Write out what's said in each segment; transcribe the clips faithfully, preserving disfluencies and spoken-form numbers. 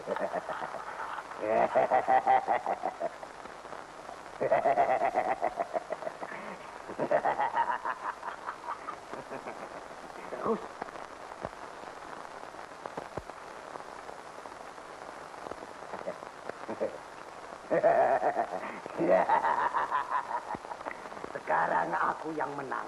Terus. Sekarang aku yang menang.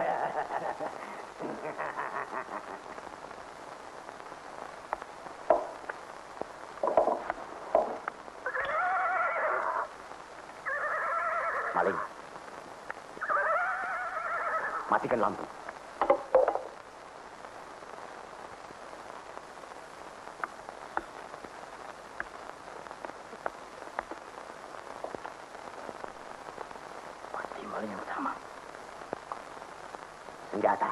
Maling. Matikan lampu. Pasti maling yang sama. Senjata.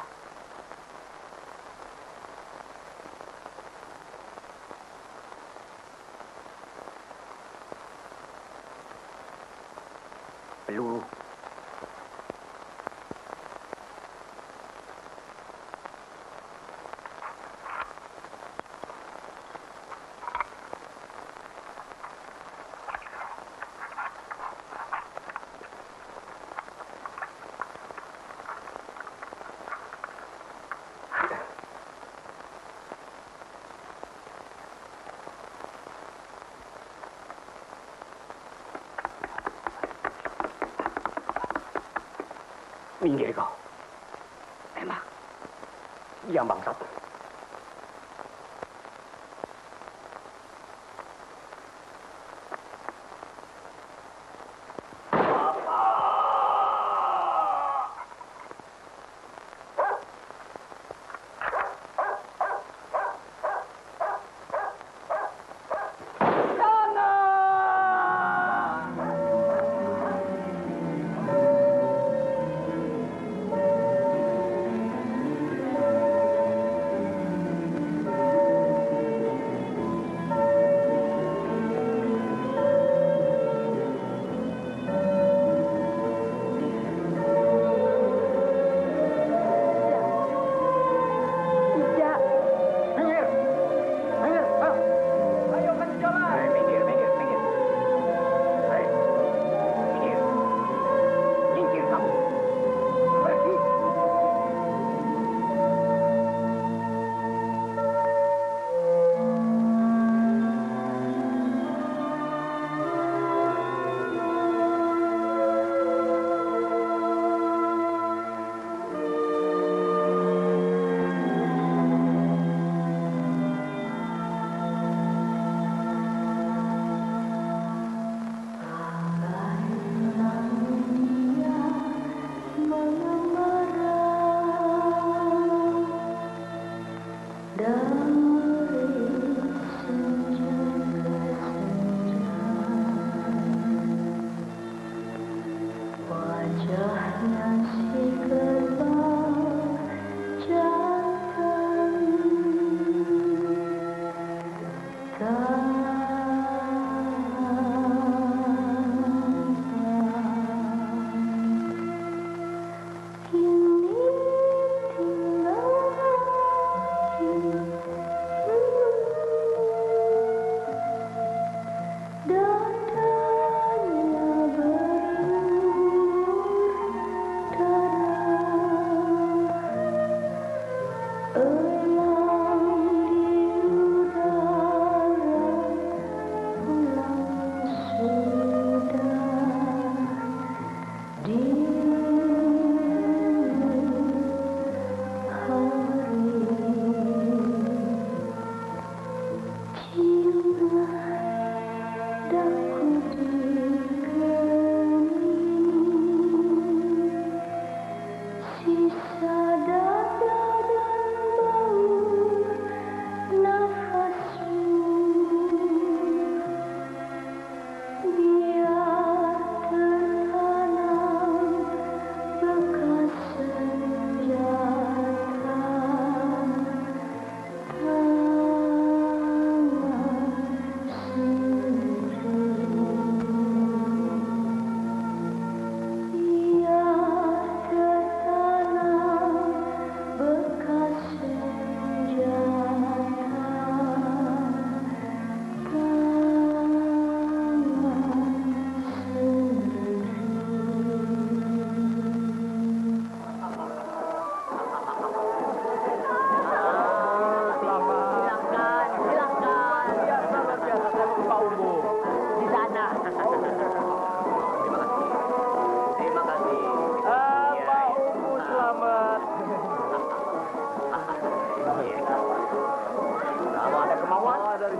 Peluru. Minggir kau. Enak. Diam bangsat.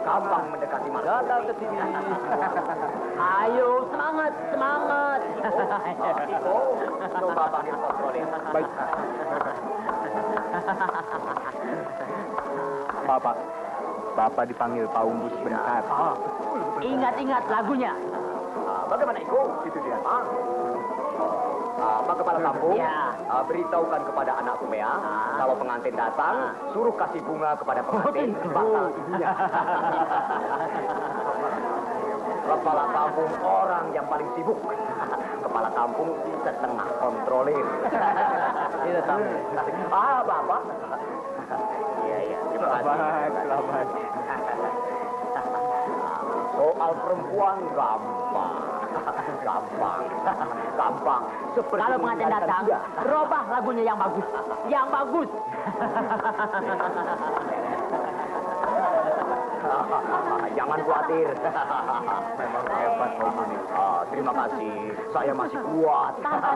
gampang mendekati manusia. Datang ke sini. Ayo, semangat, semangat. Oh, coba panggil kontrolir. Baik. Bapak, Bapak dipanggil Pak Umbu sebentar. Ah, Ingat-ingat lagunya. ah, bagaimana Iko? Itu dia. Ah. Ah, Pak Kepala Kampung, Ya. ah, beritahukan kepada anak Tumea, Ah. kalau pengantin datang, suruh kasih bunga kepada pengantin, gitu. bakal ibunya. Kepala Kampung orang yang paling sibuk. Kepala Kampung setengah kontrolir. Itu tahu. Ah, Bapak. Iya, iya. Terima kasih. Selamat, selamat. Soal perempuan gampang. Gampang. Gampang. Seperti Kalau pengantin meninggalkan datang, kuda. robah lagunya yang bagus. Yang bagus. Jangan khawatir. Memang hebat Pak Umbu nih. Ah, terima kasih. Saya masih kuat.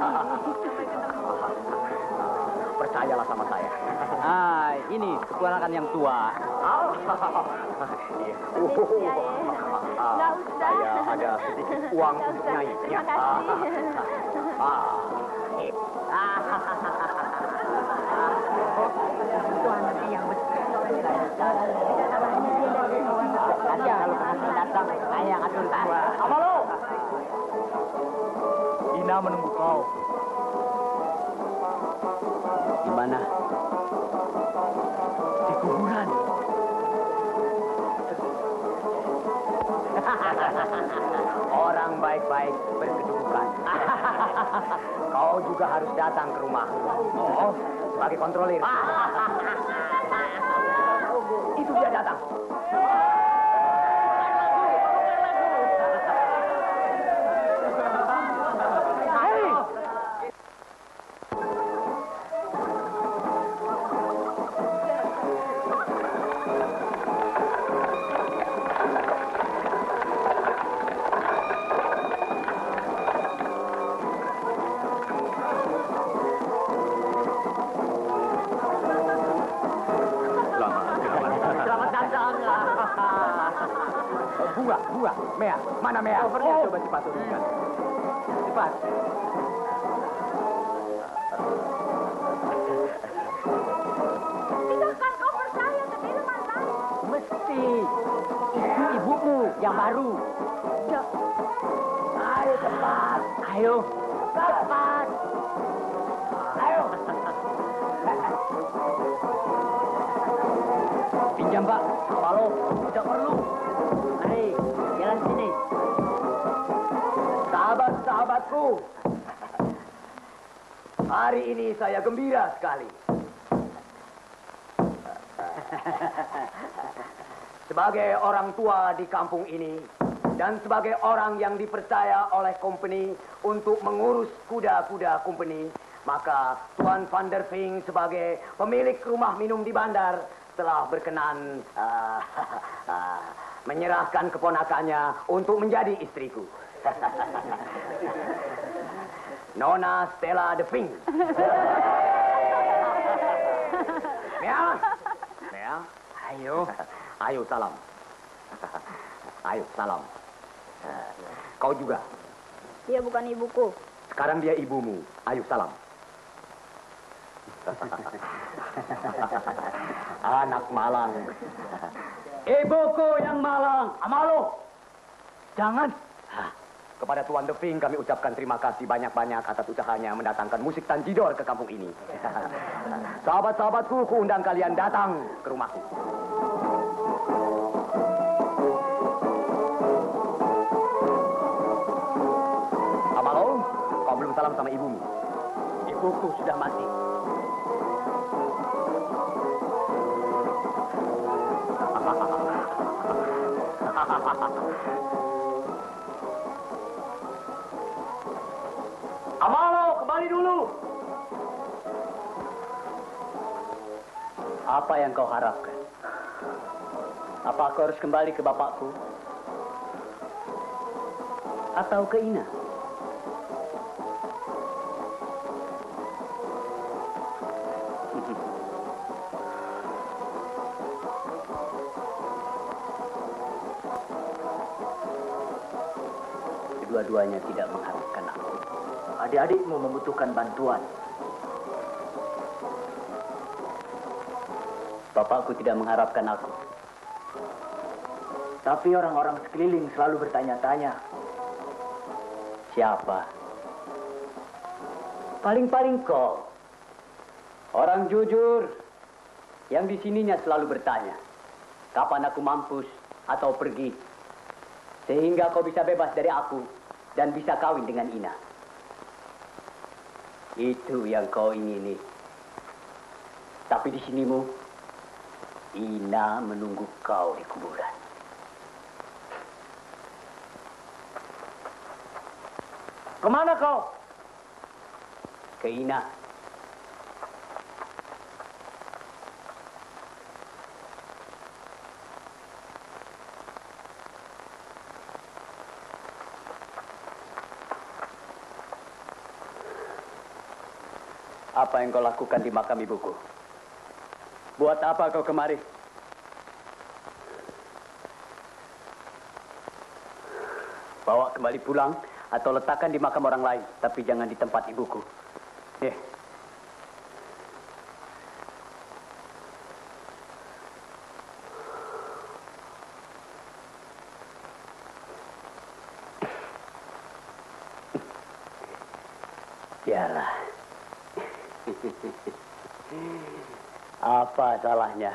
Percayalah sama saya. Ah, ini keponakan yang tua. Ah, iya. Permisi, ya, ya. Ah, Nggak usah. Saya ada sedikit uang Nggak untuk usah. nyanyi. Terima Ya. kasih. Ah, eh, Itu anaknya yang besar. Nanti kalau pengantin datang, saya yang atur semua. apa lo? Ina menunggu kau. Di mana? Di kuburan. Orang baik-baik berkedudukan. Kau juga harus datang ke rumah. Oh, sebagai kontrolir. Itu dia datang. Selamat, selamat. Selamat datang. Bunga, bunga. Mea, mana Mea? Covernya coba cepat turunkan. Cepat. Pindahkan koper saya ke minuman lain. Mesti. Itu ibumu yang baru. Ayo cepat. Ayo. Cepat. Ayo. Pinjam, Pak. Halo. Tidak perlu. Mari, jalan sini. Sahabat-sahabatku. Hari ini saya gembira sekali. Sebagai orang tua di kampung ini dan sebagai orang yang dipercaya oleh company untuk mengurus kuda-kuda company, maka Tuan Van der Ving sebagai pemilik rumah minum di bandar telah berkenan uh, uh, menyerahkan keponakannya untuk menjadi istriku. Nona Stella de Ving. Mea, Mea, Ayo. ayo salam. Ayo salam. Kau juga. Dia bukan ibuku. Sekarang dia ibumu. Ayo salam. Anak malang. Ibuku yang malang. Amalo. Jangan. Kepada Tuan De Ving kami ucapkan terima kasih banyak-banyak atas usahanya mendatangkan musik tanjidor ke kampung ini. Sahabat-sahabatku, ku undang kalian datang ke rumahku. Amalo, kau belum salam sama ibumu. Ibuku sudah mati. Amalo, kembali dulu. Apa yang kau harapkan? Apa aku harus kembali ke bapakku? Atau ke Ina? dua-duanya tidak mengharapkan aku. Adik-adikmu membutuhkan bantuan. Bapakku tidak mengharapkan aku. Tapi orang-orang sekeliling selalu bertanya-tanya. Siapa? Paling-paling kau. Orang jujur yang di sininya selalu bertanya, kapan aku mampus atau pergi, sehingga kau bisa bebas dari aku dan bisa kawin dengan Ina. Itu yang kau ingini. Tapi di sinimu, Ina menunggu kau di kuburan. Kemana kau? Ke Ina. Apa yang kau lakukan di makam ibuku? Buat apa kau kemari? Bawa kembali pulang atau letakkan di makam orang lain, tapi jangan di tempat ibuku. Eh. Yalah. Apa salahnya?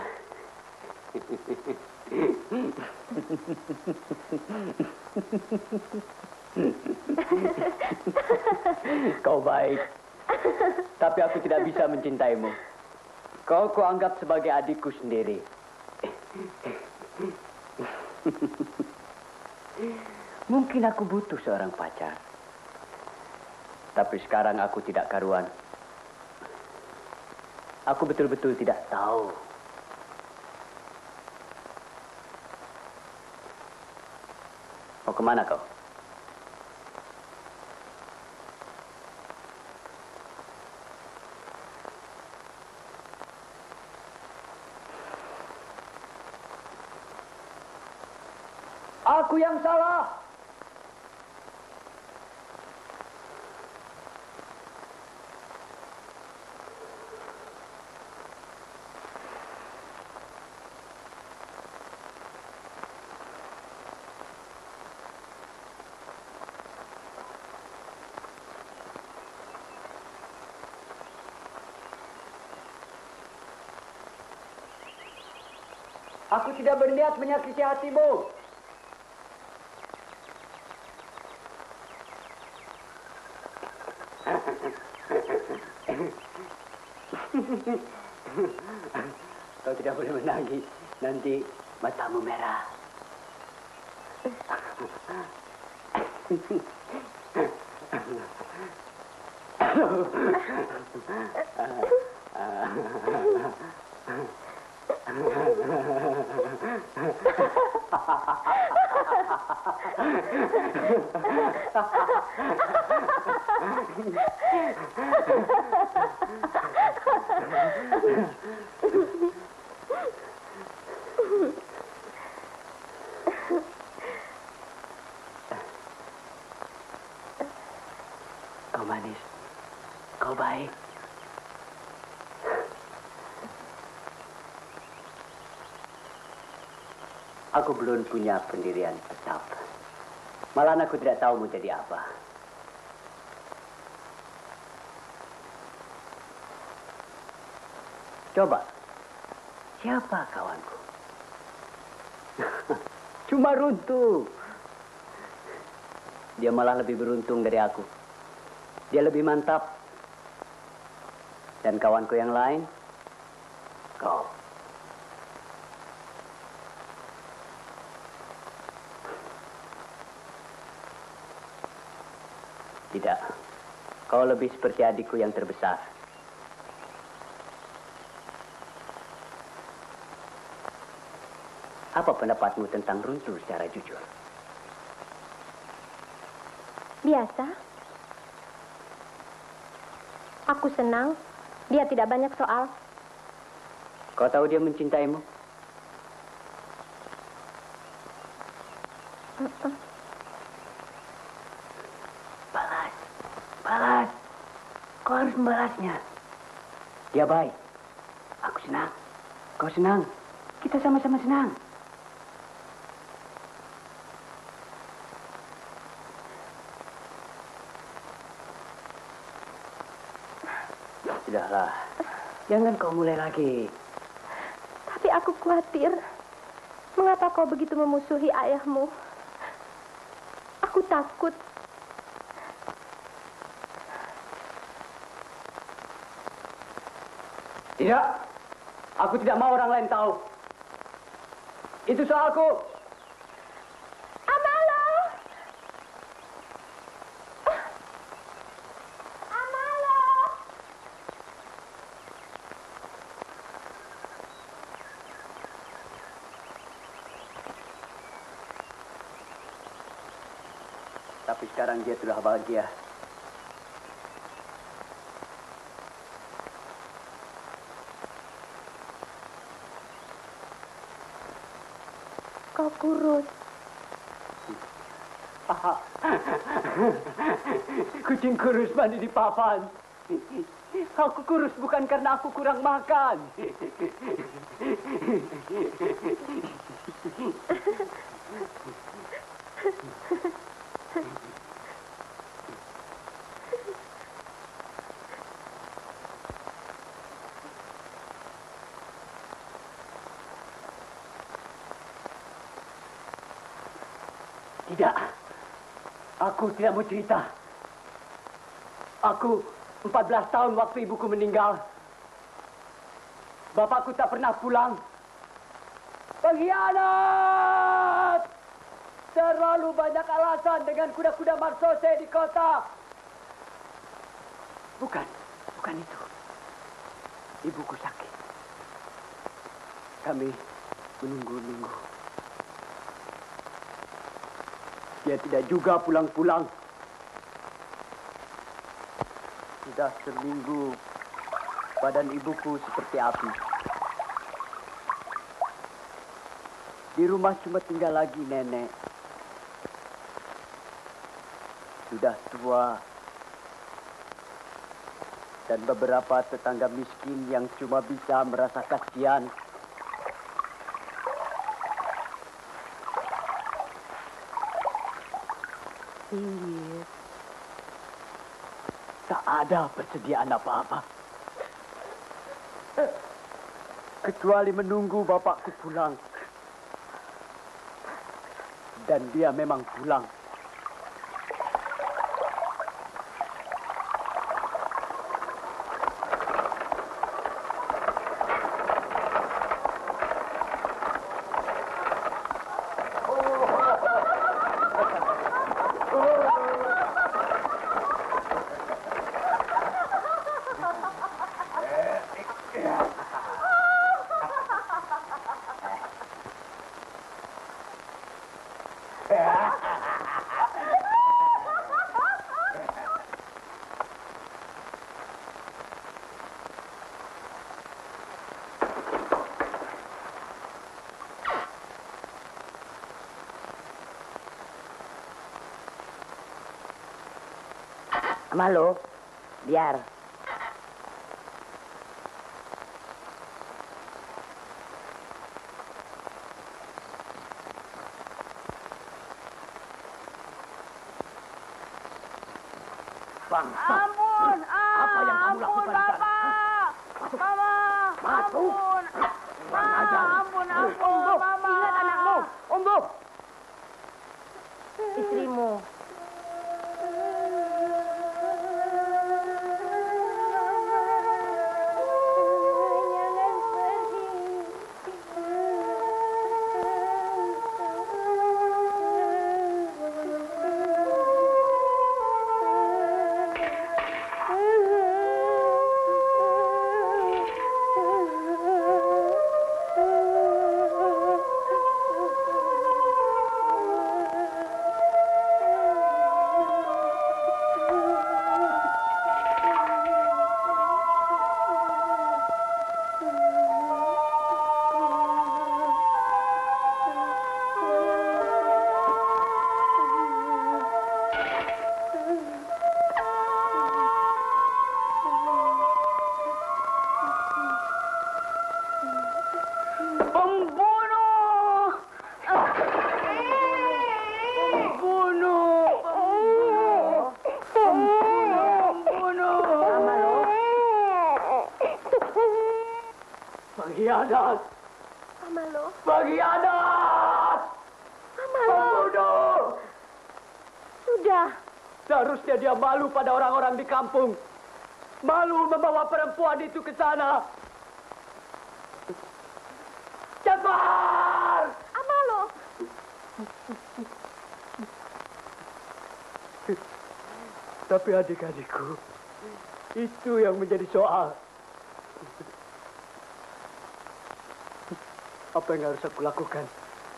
Kau baik, tapi aku tidak bisa mencintaimu. Kau kuanggap sebagai adikku sendiri. Mungkin aku butuh seorang pacar. Tapi sekarang aku tidak karuan. Aku betul-betul tidak tahu. Mau kemana kau? Aku yang salah. Aku tidak berniat menyakiti hatimu. Kau tidak boleh menangis, nanti matamu merah. Kau manis, kau baik. Aku belum punya pendirian tetap. Malah aku tidak tahu mau jadi apa. Coba, siapa kawanku? Cuma runtuh. Dia malah lebih beruntung dari aku. Dia lebih mantap. Dan kawanku yang lain, kau. Tidak. Kau lebih seperti adikku yang terbesar. Apa pendapatmu tentang runtuh secara jujur? Biasa. Aku senang dia tidak banyak soal. Kau tahu dia mencintaimu? Uh-uh. Kau harus membalasnya. Dia baik. Aku senang. Kau senang. Kita sama-sama senang. Sudahlah. Jangan kau mulai lagi. Tapi aku khawatir. Mengapa kau begitu memusuhi ayahmu? Aku takut. Tidak. Aku tidak mau orang lain tahu. Itu soalku. Amalo! Amalo! Tapi sekarang dia sudah bahagia. Kau kurus. Kucing kurus mandi di papan. Aku kurus bukan karena aku kurang makan. Tidak. Aku tidak mau cerita. Aku empat belas tahun waktu ibuku meninggal. Bapakku tak pernah pulang. Pengkhianat! Terlalu banyak alasan dengan kuda-kuda marsose di kota. Bukan, bukan itu. Ibuku sakit. Kami menunggu-nunggu. Dia tidak juga pulang-pulang. Sudah seminggu badan ibuku seperti api. Di rumah cuma tinggal lagi nenek. Sudah tua. Dan beberapa tetangga miskin yang cuma bisa merasa kasihan. Inggit. Tak ada persediaan apa-apa. Kecuali menunggu bapakku pulang. Dan dia memang pulang. Malu, biar. Bangsa. Ampun, Apa yang kamu ampun, lakukan? Bapak. Mama, Masuk. ampun. Kurang Ma, ajar. ampun, ampun, Umbu, Mama. ingat anakmu. Umbu. Istrimu. Jangan pergi. Pengkhianat. Amalo. Pengkhianat. Amalo. Pembunuh. Sudah. Seharusnya dia malu pada orang-orang di kampung. Malu membawa perempuan itu ke sana. Cepat! Amalo. Tapi adik-adikku, itu yang menjadi soal. Apa yang harus aku lakukan?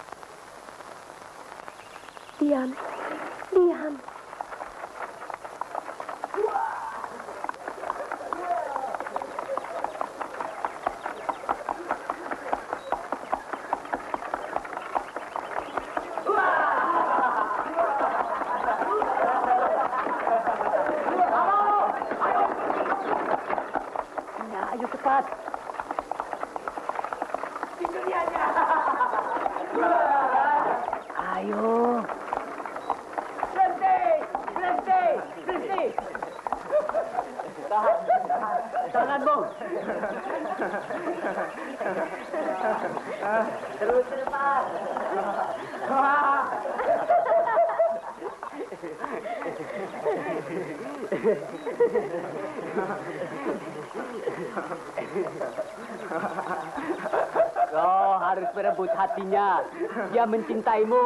Diam. Diam. Ayo cepat. Itu dianya. Ayo. Berhenti, berhenti, berhenti. Tahan, tahan, Bung. Terus cepat. Kau harus merebut hatinya. Dia mencintaimu.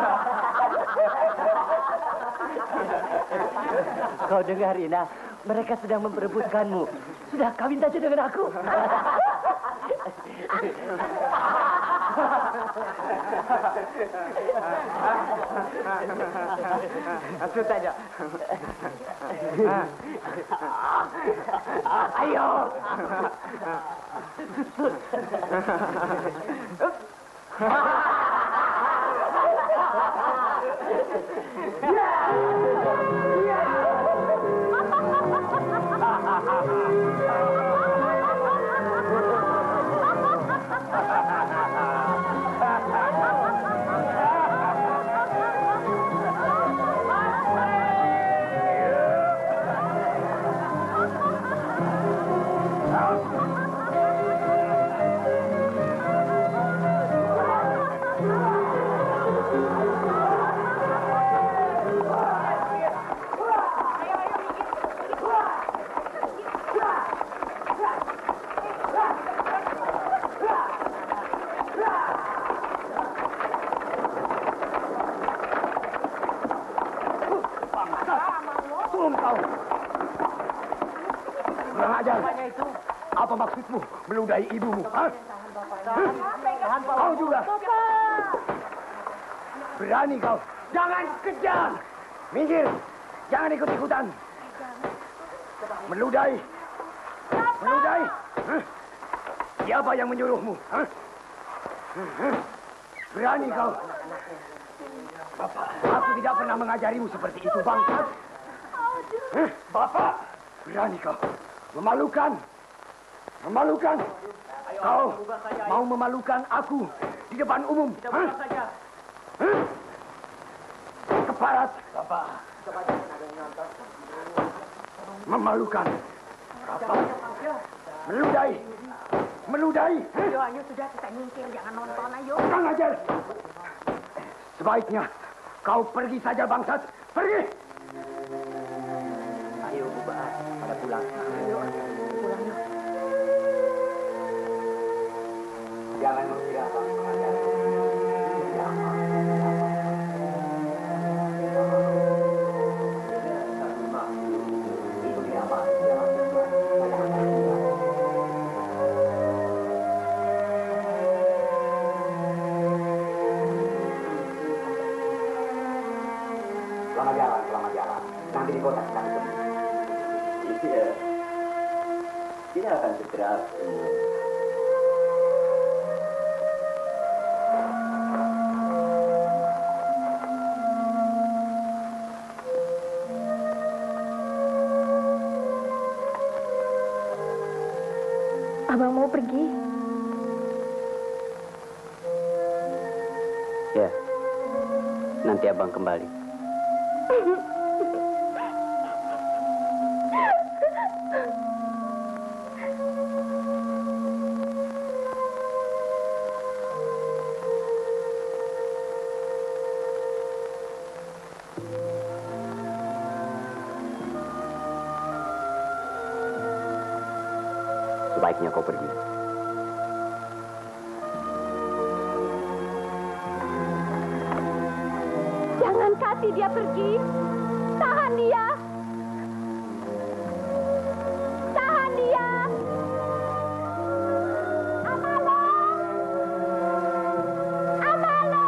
Kau dengar, Ina. Mereka sedang memperebutkanmu. Sudah, kawin saja dengan aku. Langsung saja. Ayo. Apa maksudmu meludahi ibumu? Hah? Kau juga? Berani kau? Jangan kejar! Minggir! Jangan ikut-ikutan! Meludahi! Meludahi! Hah? Siapa yang menyuruhmu? Hah? Berani kau? Bapak, aku tidak pernah mengajarimu seperti itu, bangsat. Hah? Bapak, berani kau? Memalukan! Memalukan! Kau mau memalukan aku di depan umum? Hah? Hah? Keparat! Bapak. Memalukan. Bapak. Meludahi. Meludahi. Ayo, ayo, sudah kita nyingkir. Jangan nonton, ayo. Kurang ajar. Sebaiknya kau pergi saja, bangsat. Pergi! Ayo, Ubah. Pada pulang. Jangan mengira apa mengajar. Selamat jalan, selamat jalan. Nanti di kota kita ketemu. Iya. Tidak akan segera ketemu. Abang mau pergi? Ya. Nanti abang kembali. Sebaiknya kau pergi. Jangan kasih dia pergi. Tahan dia. Tahan dia. Amalo. Amalo.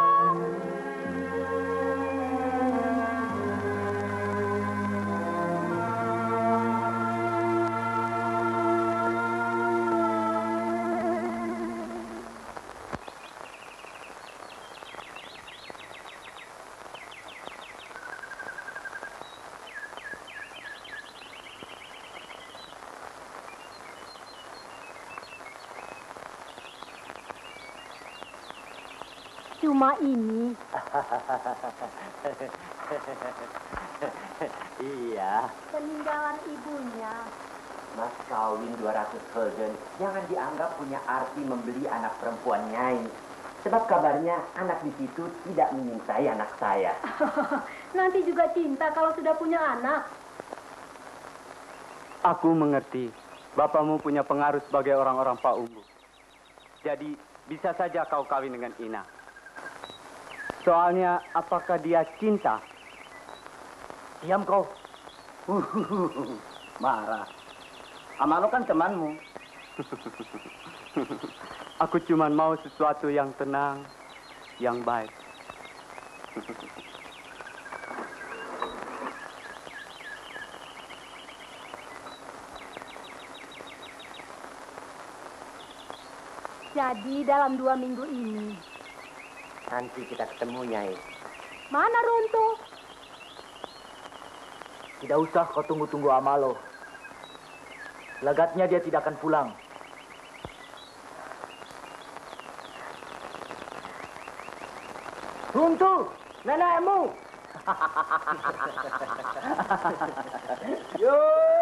Cuma ini. Iya. Peninggalan ibunya. Mas kawin dua ratus gulden jangan dianggap punya arti membeli anak perempuan Nyai. Sebab kabarnya anak di situ tidak menyintai anak saya. Nanti juga cinta kalau sudah punya anak. Aku mengerti. Bapamu punya pengaruh sebagai orang-orang Pak Umbu. Jadi bisa saja kau kawin dengan Ina. Soalnya apakah dia cinta? Diam kau. Marah. Amalo kan temanmu. Aku cuma mau sesuatu yang tenang, yang baik. Jadi dalam dua minggu ini. Nanti kita ketemu, Nyai. Mana Runtuh? Tidak usah kau tunggu-tunggu Amalo. Lagatnya dia tidak akan pulang. Runtuh, nenekmu. Yo.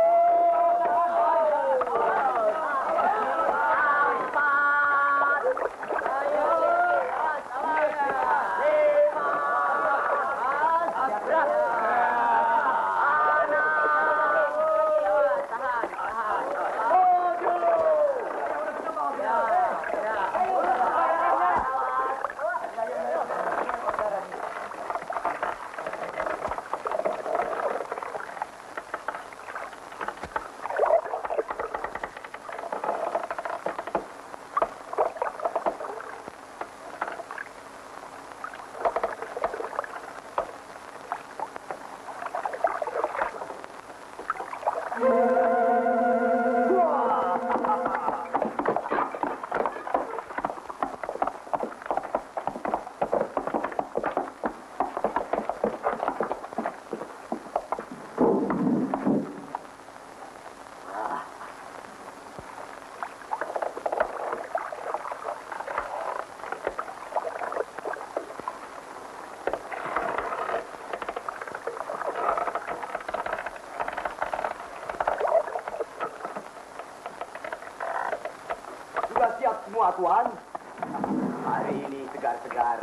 Semua Tuan. Hari ini segar-segar.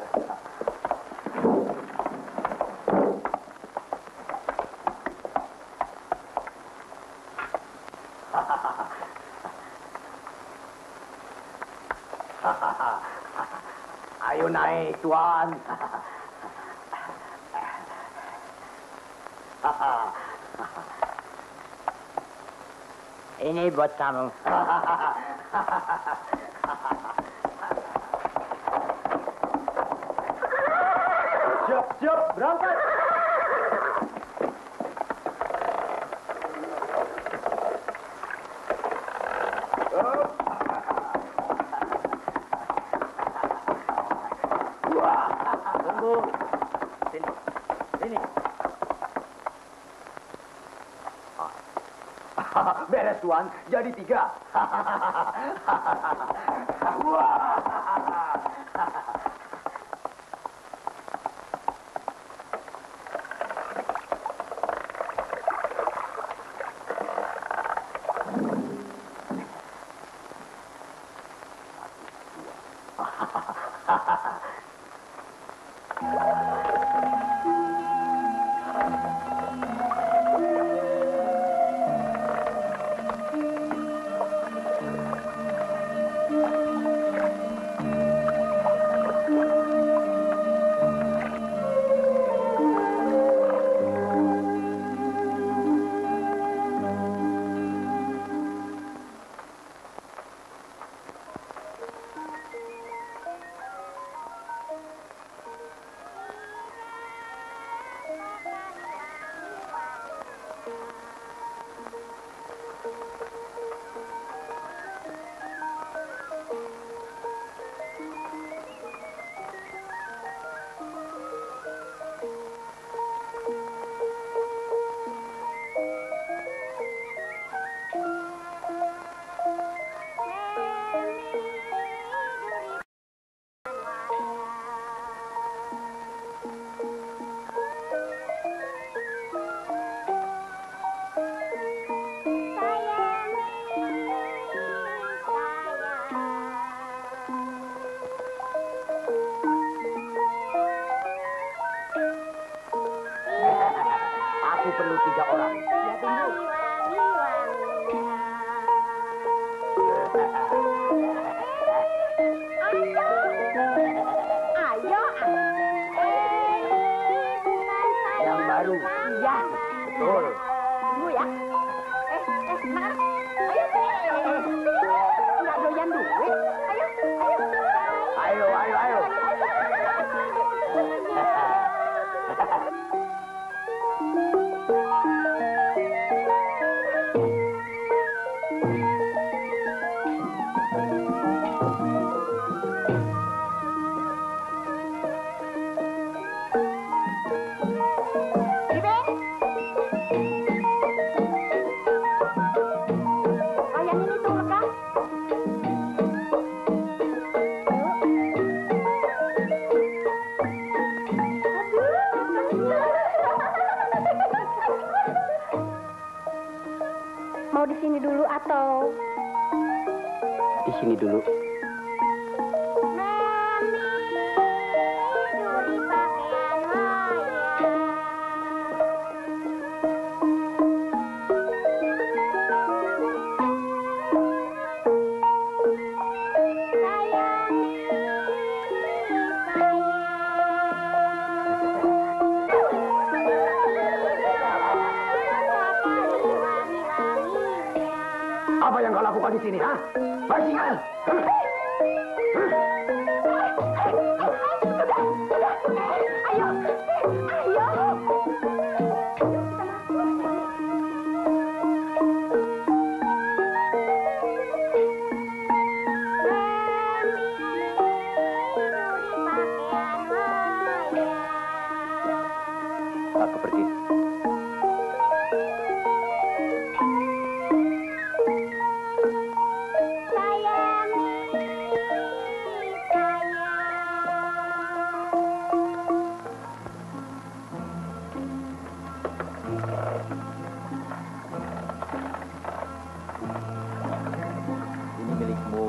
Ayo naik Tuan. Ini buat kamu. Siap, siap, berangkat. Wah, tunggu. Sini, sini. Beres Tuan, jadi tiga. Wah. Ya. Betul. Tunggu ya. Eh, eh, mana? Ayo. Nggak doyan duit. Ayo, ayo. Ayo, ayo, ayo. Kalian ini tuh lekah. Mau di sini dulu atau Di sini dulu. curi pakaian wayang? Apa yang kau lakukan di sini, ha? Bajingan! Ayo, ayo. Aku pergi. Ini milikmu.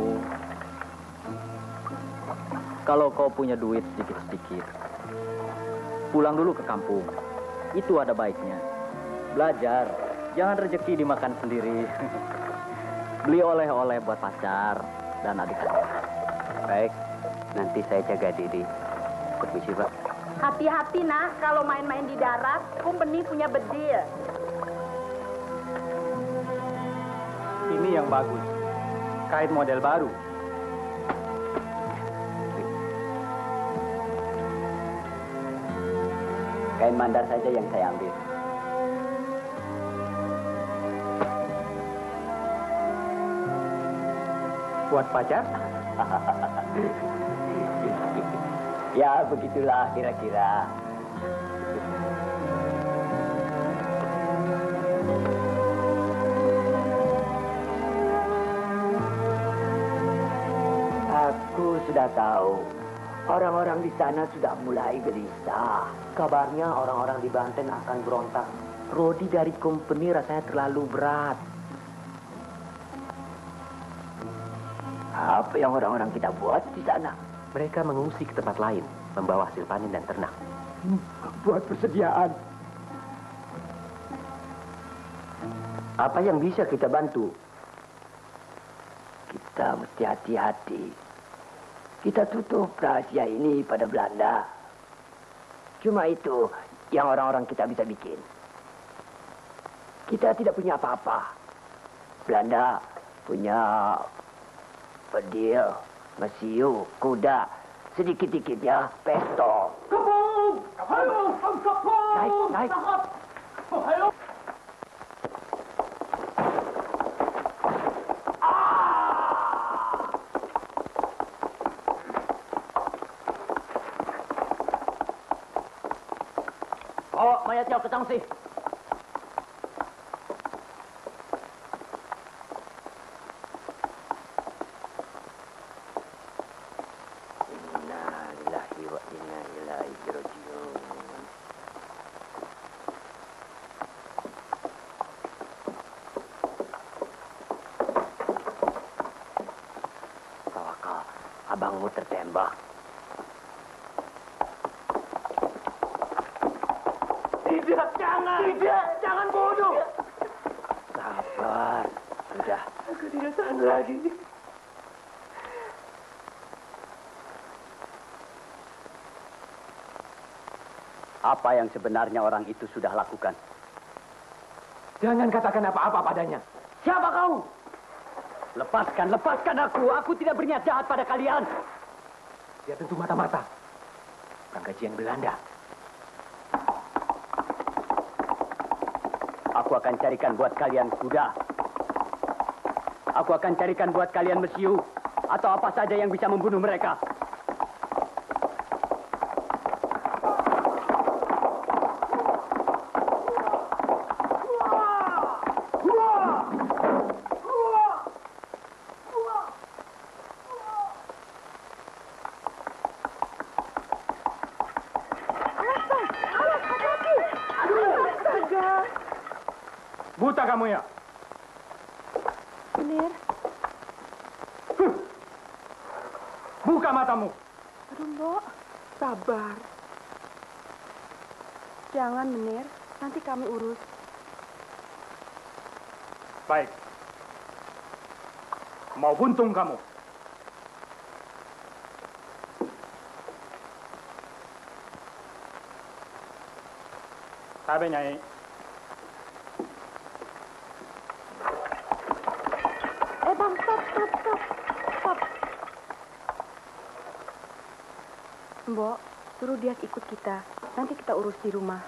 Kalau kau punya duit sedikit-sedikit, pulang dulu ke kampung. Itu ada baiknya. Belajar, jangan rezeki dimakan sendiri. Beli oleh-oleh buat pacar dan adik-adik. Baik, nanti saya jaga diri. Permisi, Pak. Hati-hati, nak. Kalau main-main di darat, company punya bedil. Ini yang bagus. Kain model baru. Kain mandar saja yang saya ambil. Buat pacar? Ya, begitulah kira-kira. Aku sudah tahu. Orang-orang di sana sudah mulai gelisah. Kabarnya orang-orang di Banten akan berontak. Rodi dari company rasanya terlalu berat. Apa yang orang-orang kita buat di sana? Mereka mengungsi ke tempat lain, membawa hasil panen dan ternak. Buat persediaan. Apa yang bisa kita bantu? Kita mesti hati-hati. Kita tutup rahasia ini pada Belanda. Cuma itu yang orang-orang kita bisa bikin. Kita tidak punya apa-apa. Belanda punya bedil, mesiu, kuda, sedikit-dikitnya pistol. Kapung! Halo! Kapung! Naik, naik. Halo! Bawa mayatnya ke tangsi. Innalillahi wa inna ilaihi rajiun. Tawakal, abangmu tertembak. Tidak, jangan. Tidak, jangan bodoh. Sabar, sudah. Aku tidak tahan lagi. Apa yang sebenarnya orang itu sudah lakukan? Jangan katakan apa-apa padanya. Siapa kau? Lepaskan, lepaskan aku. Aku tidak berniat jahat pada kalian. Dia tentu mata-mata. Penggajian Belanda. Aku akan carikan buat kalian kuda. Aku akan carikan buat kalian mesiu. Atau apa saja yang bisa membunuh mereka. Buta kamu ya? Menir. Buka matamu. Aduh, Mbok. Sabar. Jangan, Menir. Nanti kami urus. Baik. Mau buntung kamu. Sabe, Nyai. Eh, Bang, stop, stop, stop. Stop. Mbok, suruh dia ikut kita. Nanti kita urus di rumah.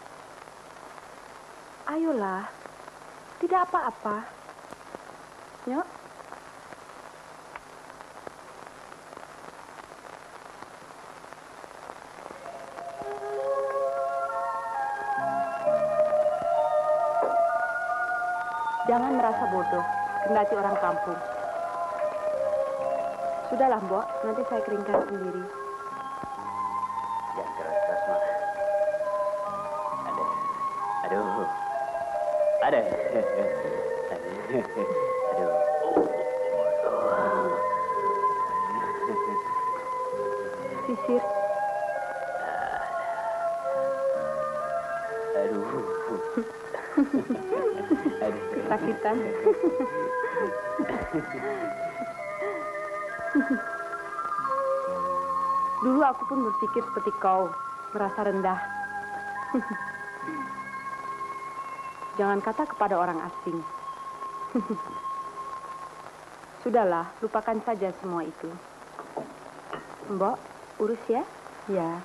Ayolah. Tidak apa-apa. Nyok. Jangan merasa bodoh, kendati orang kampung. Sudahlah, Mbok. Nanti saya keringkan sendiri. Jangan keras-keras, Mak. Ada. Aduh. Ada. Aduh. Sisir. Aduh. Aduh. Kesakitan. Dulu aku pun berpikir seperti kau, merasa rendah. Jangan kata kepada orang asing. Sudahlah, lupakan saja semua itu. Mbok, urus ya? Ya.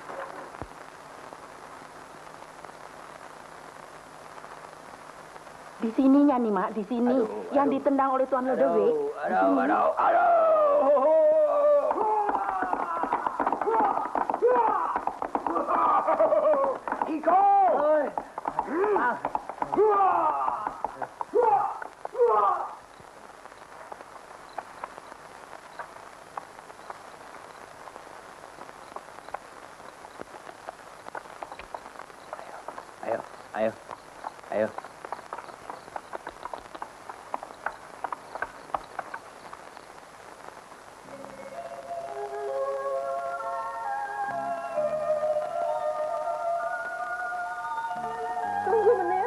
Di sininya nih, Mak, di sini. Aduh, yang aduh. ditendang oleh Tuan Lodewijk. Di Aduh, sini. aduh, aduh. Iko! Ayo, ayo, ayo. Tunggu, Menir.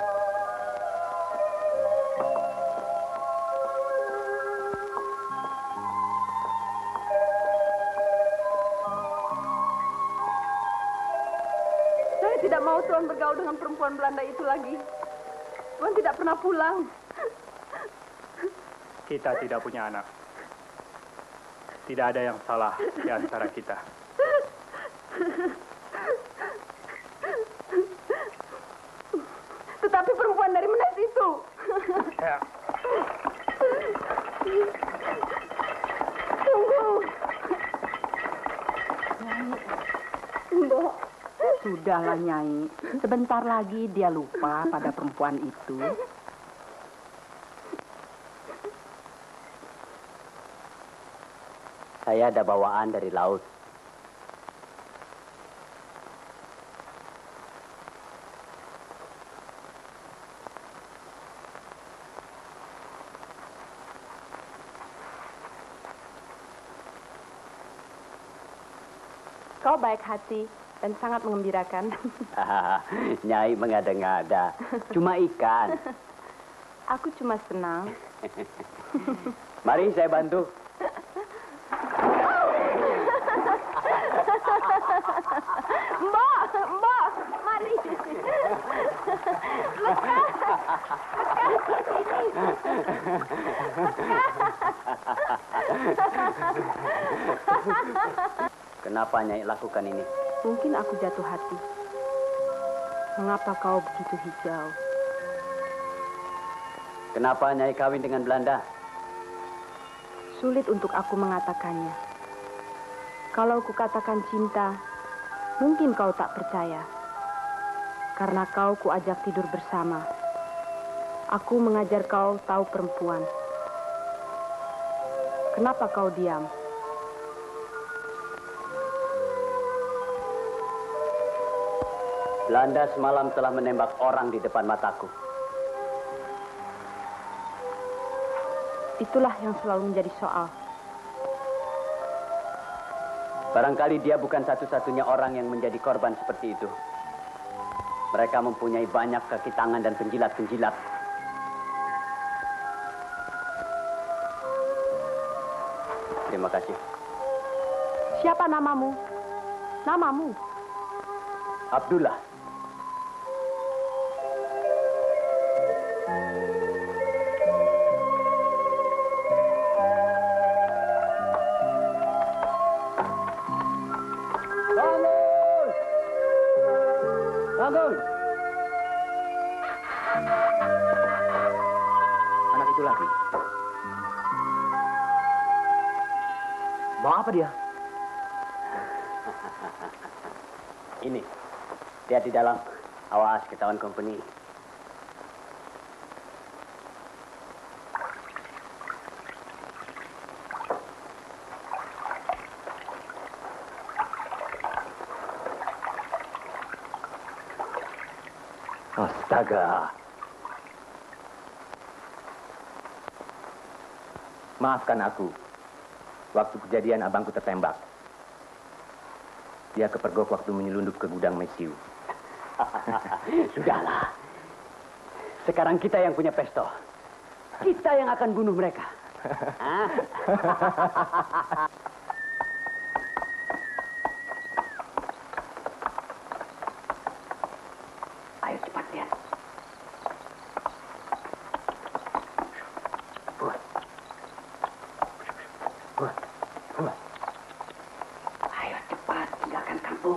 Saya tidak mau Tuan bergaul dengan perempuan Belanda itu lagi. Tuan tidak pernah pulang. Kita tidak punya anak. Tidak ada yang salah di antara kita. Tetapi perempuan dari Menes itu. Ya. Tunggu. Mbok. Sudahlah, Nyai. Sebentar lagi dia lupa pada perempuan itu. Saya ada bawaan dari laut. Kau baik hati dan sangat mengembirakan. Nyai mengada-ngada. Cuma ikan. Aku cuma senang. Mari saya bantu. Mbak, Mbak, mari. Lekas. Kenapa Nyai lakukan ini? Mungkin aku jatuh hati. Mengapa kau begitu hijau? Kenapa Nyai kawin dengan Belanda? Sulit untuk aku mengatakannya. Kalau kukatakan cinta, mungkin kau tak percaya. Karena kau kuajak tidur bersama. Aku mengajar kau tahu perempuan. Kenapa kau diam? Belanda semalam telah menembak orang di depan mataku. Itulah yang selalu menjadi soal. Barangkali dia bukan satu-satunya orang yang menjadi korban seperti itu. Mereka mempunyai banyak kaki tangan dan penjilat-penjilat. Terima kasih. Siapa namamu? Namamu? Abdullah. Bangun! Bangun! Anak itu lagi. Mau apa dia? Ini, dia di dalam. Awas ketahuan company. Astaga. Maafkan aku. Waktu kejadian abangku tertembak. Dia kepergok waktu menyelundup ke gudang mesiu. Sudahlah. Sekarang kita yang punya pesto. Kita yang akan bunuh mereka. Hah? Ayo cepat lihat. Buat. Buat. Buat. Ayo cepat tinggalkan kampung.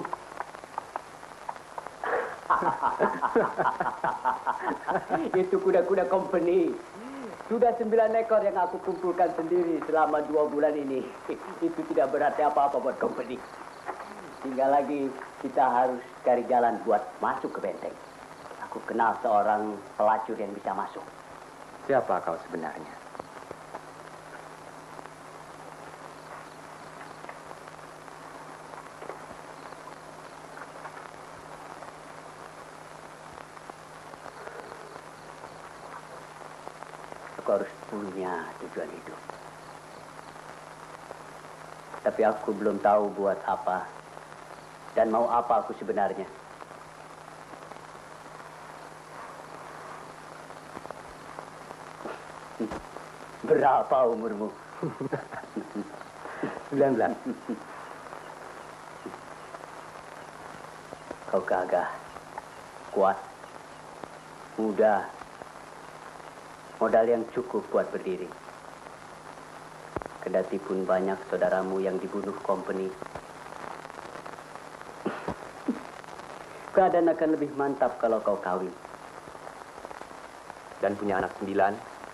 Itu kuda-kuda company. Sudah sembilan ekor yang aku kumpulkan sendiri selama dua bulan ini. Itu tidak berarti apa-apa buat company. Tinggal lagi kita harus cari jalan buat masuk ke benteng. Aku kenal seorang pelacur yang bisa masuk. Siapa kau sebenarnya? Aku harus punya tujuan hidup. Tapi aku belum tahu buat apa dan mau apa aku sebenarnya. Berapa umurmu? Sembilan belas. Kau gagah, kuat, muda, modal yang cukup buat berdiri. Kendati pun banyak saudaramu yang dibunuh company. Keadaan akan lebih mantap kalau kau kawin. Dan punya anak sembilan.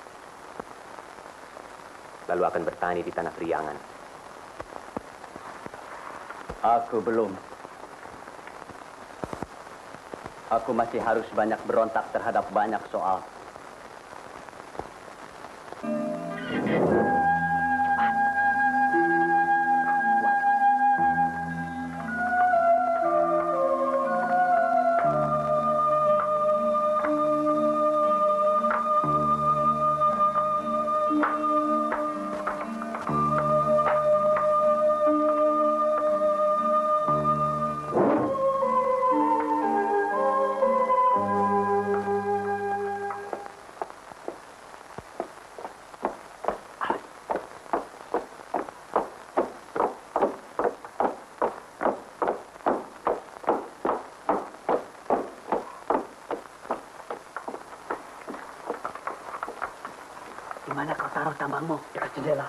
Lalu akan bertani di tanah Priangan. Aku belum. Aku masih harus banyak berontak terhadap banyak soal. kapal tambangmu dekat jendela.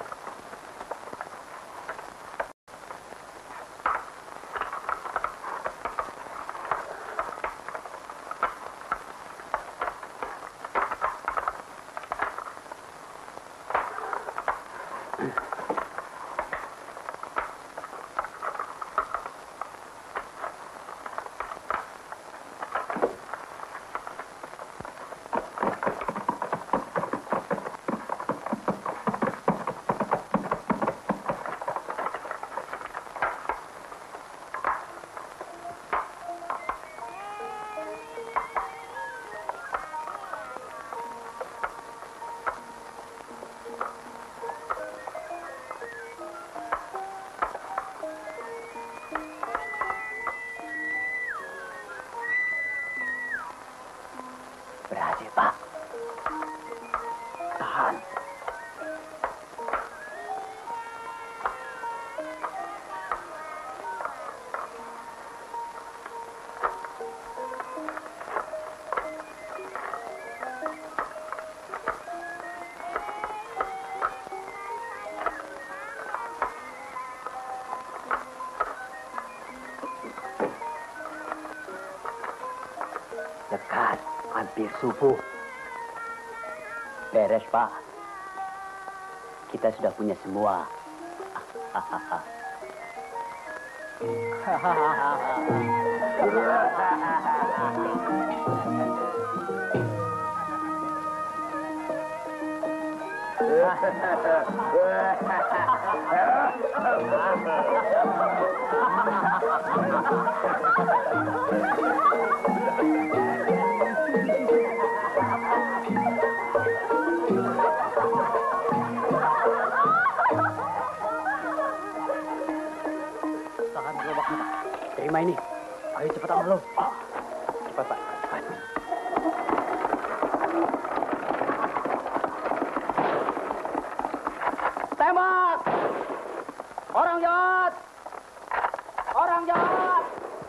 Berhasil, Pak. Tahan. Dekat, hampir subuh. Beres, Pak. Kita sudah punya semua. Tahan gerobaknya, Pak. Terima ini. Ayo cepat amal lo. Cepat, Pak. Cepat. Tembak! Orang jahat! Orang jahat!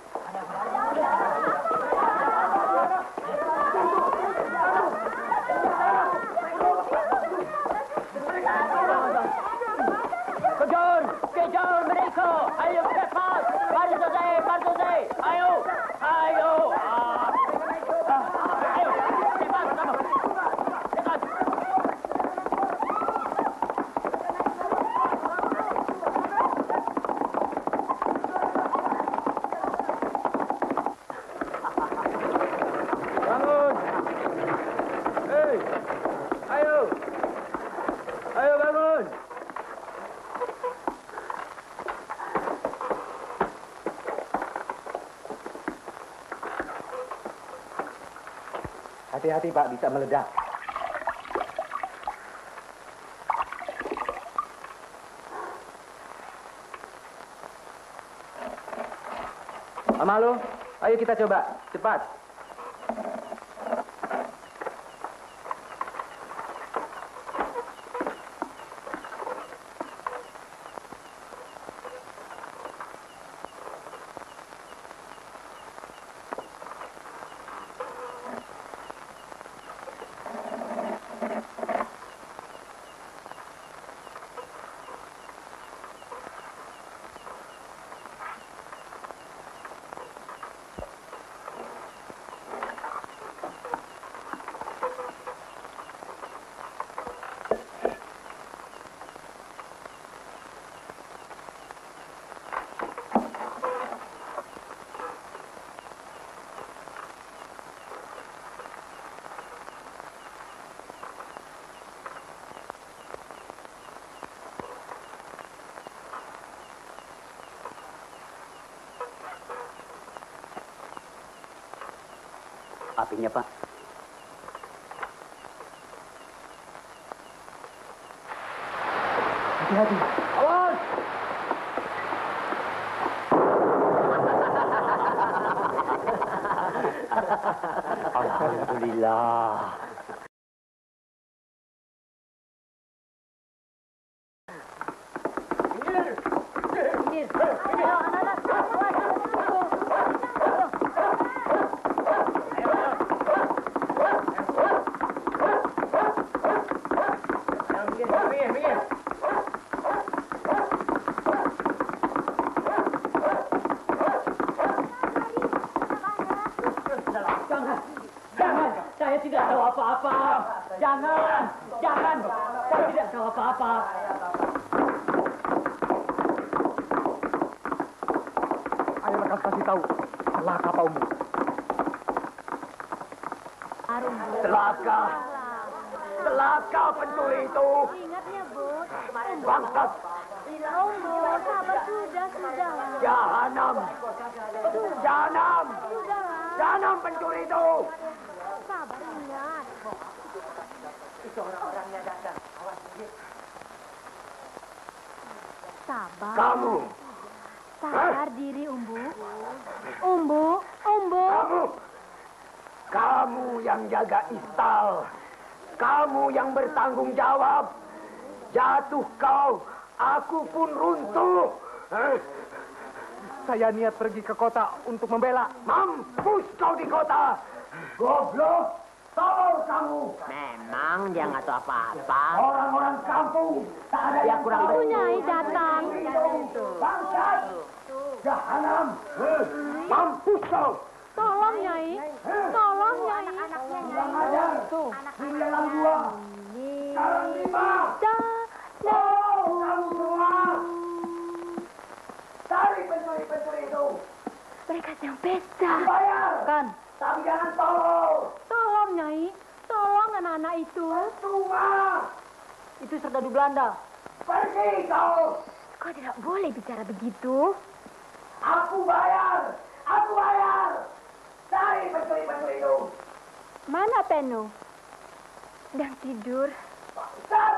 Kejar! Kejar mereka! Ayo cepat! Baris selesai! Baris selesai! Ayo! Ayo! Ah. Ah. Ayo! Cepat! Cepat! Cepat! Bangun! Hei! Ayo! Ayo bangun! Hati-hati, Pak, bisa meledak. Amalu, ayo kita coba, cepat. Apinya, Pak. Hati-hati. Awas! Alhamdulillah. Ayo, apa-apa. Jangan, jangan. Saya tidak tahu apa-apa. Ayo lekas kasih tahu. Celaka Pak Umbu. Celaka. Celaka pencuri itu. Ingatnya, Bu. Bangsat. Oh, Bu, sabar sudah, sudah. Jahanam. Jahanam. Sudah. Jahanam pencuri itu. Sabar, ingat. Sabar. Kamu. Sabar diri, Umbu. Umbu, Umbu. Kamu. Kamu yang jaga istal. Kamu yang bertanggung jawab. Jatuh kau, aku pun runtuh. Eh, Saya niat pergi ke kota untuk membela. mampus kau di kota. Goblok. Tolong kamu. Memang dia nggak tahu apa-apa. Orang-orang kampung. Tak ada yang kurang. Itu Nyai datang. Bangsat. Jahanam. Eh, mampus kau. Tolong, Nyai. Tolong, Nyai. Kurang ajar. Ini dalam gua. Sekarang lima. Oh, kamu semua. Cari pencuri-pencuri itu. Mereka sedang pesta. Bayar. Kan? Tapi jangan tolong. Tolong, Nyai. Tolong anak-anak itu. Semua. Itu serdadu Belanda. Pergi kau. Kau tidak boleh bicara begitu. Aku bayar. Aku bayar. Cari pencuri-pencuri itu. Mana Penu? Sedang tidur. Bangsat.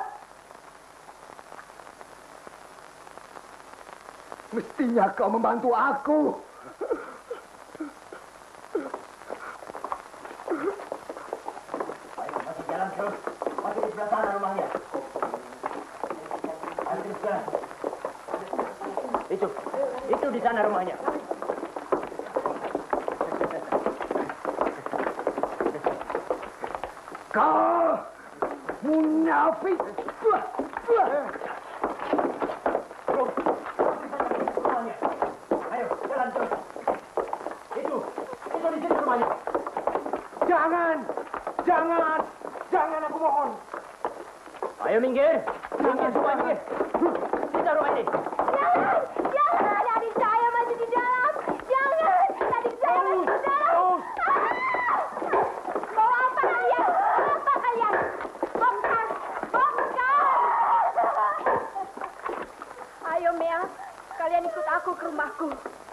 Mestinya kau membantu aku. Ayo, masih jalan terus. Masih di sebelah sana rumahnya. Ayo terus jalan. Itu, itu di sana rumahnya. Kau munafik. Buah, buah. Rumahnya. Ayo, jalan terus. Itu, itu di sini rumahnya. Jangan, jangan, jangan aku mohon. Ayo minggir. Minggir semua minggir. Kita rumah ini. Jangan! Jangan! Adik saya masih di dalam! Jangan! Adik saya masih di dalam! Ah! Mau apa kalian? Apa kalian? Bongkar! Bongkar! Ayo, Mea. Kalian ikut aku ke rumahku.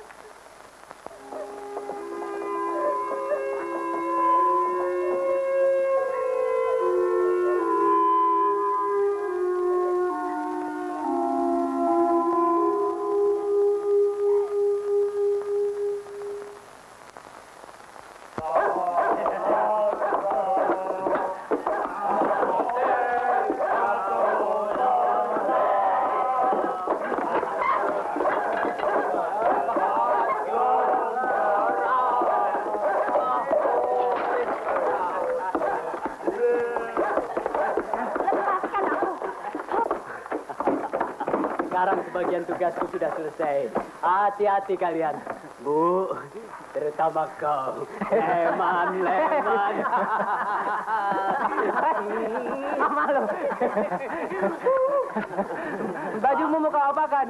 Lepaskan aku. Sekarang sebagian tugasku sudah selesai. Hati-hati kalian. Bu, terutama kau. Leman, leman. Malu. Bajumu mau kau apakan?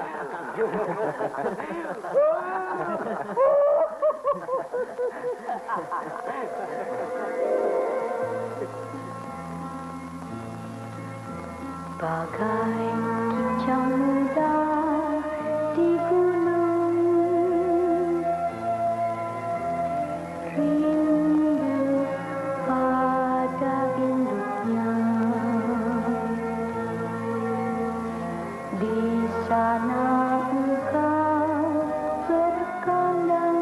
Bagai kijang muda di gunung, rindu pada induknya. Di sana engkau berkandang.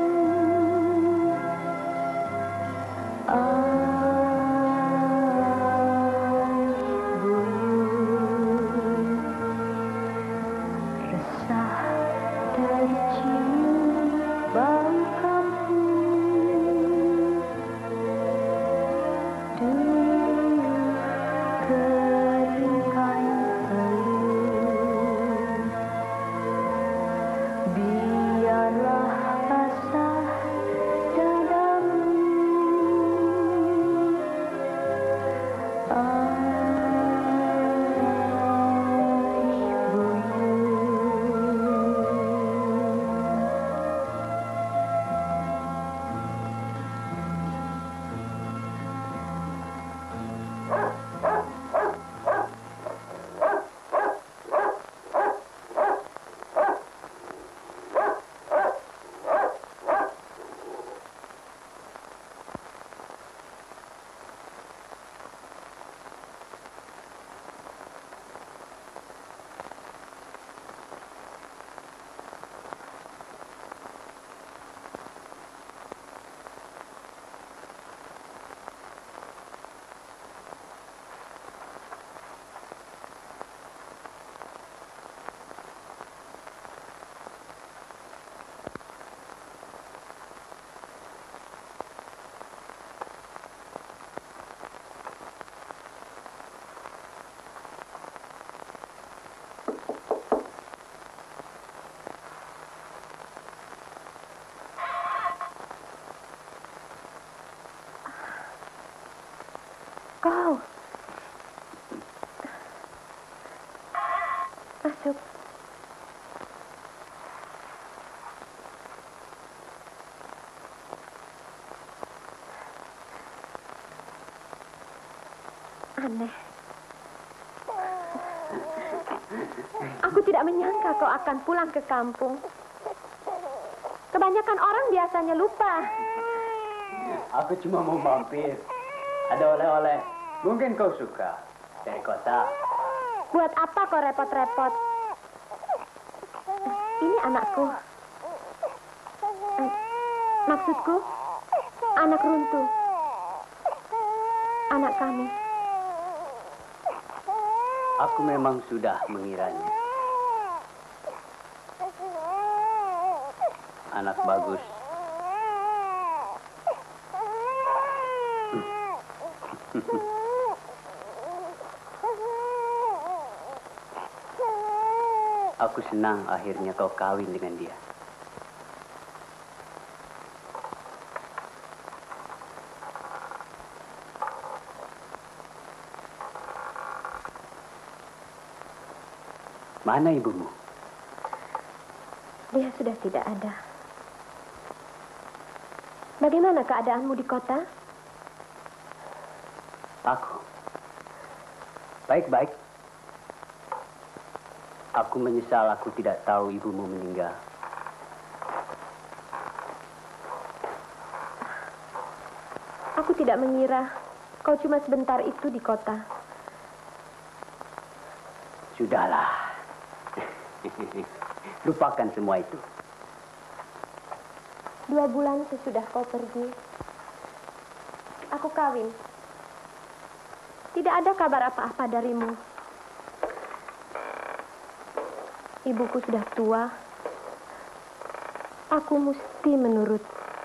Kau. Masuk. Aneh. Aku tidak menyangka kau akan pulang ke kampung. Kebanyakan orang biasanya lupa. Aku cuma mau mampir. Ada oleh-oleh. Mungkin kau suka. Dari kota. Buat apa kau repot-repot? Ini anakku. Eh, Maksudku, anak runtuh. Anak kami. Aku memang sudah mengiranya. Anak bagus. Aku senang akhirnya kau kawin dengan dia. Mana ibumu? Dia sudah tidak ada. Bagaimana keadaanmu di kota? Aku. Baik-baik. Aku menyesal aku tidak tahu ibumu meninggal. Aku tidak mengira kau cuma sebentar itu di kota. Sudahlah. Lupakan semua itu. Dua bulan sesudah kau pergi, aku kawin. Tidak ada kabar apa-apa darimu. Ibuku sudah tua. Aku mesti menurut.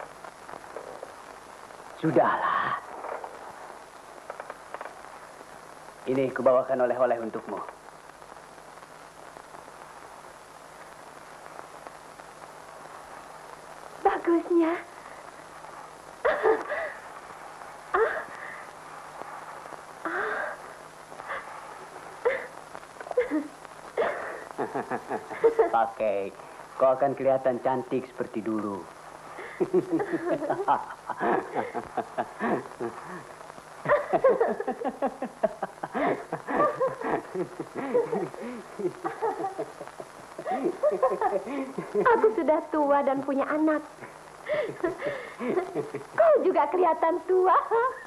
Sudahlah. Ini kubawakan oleh-oleh untukmu. Bagusnya. Pakai, kau akan kelihatan cantik seperti dulu. Aku sudah tua dan punya anak. Kau juga kelihatan tua.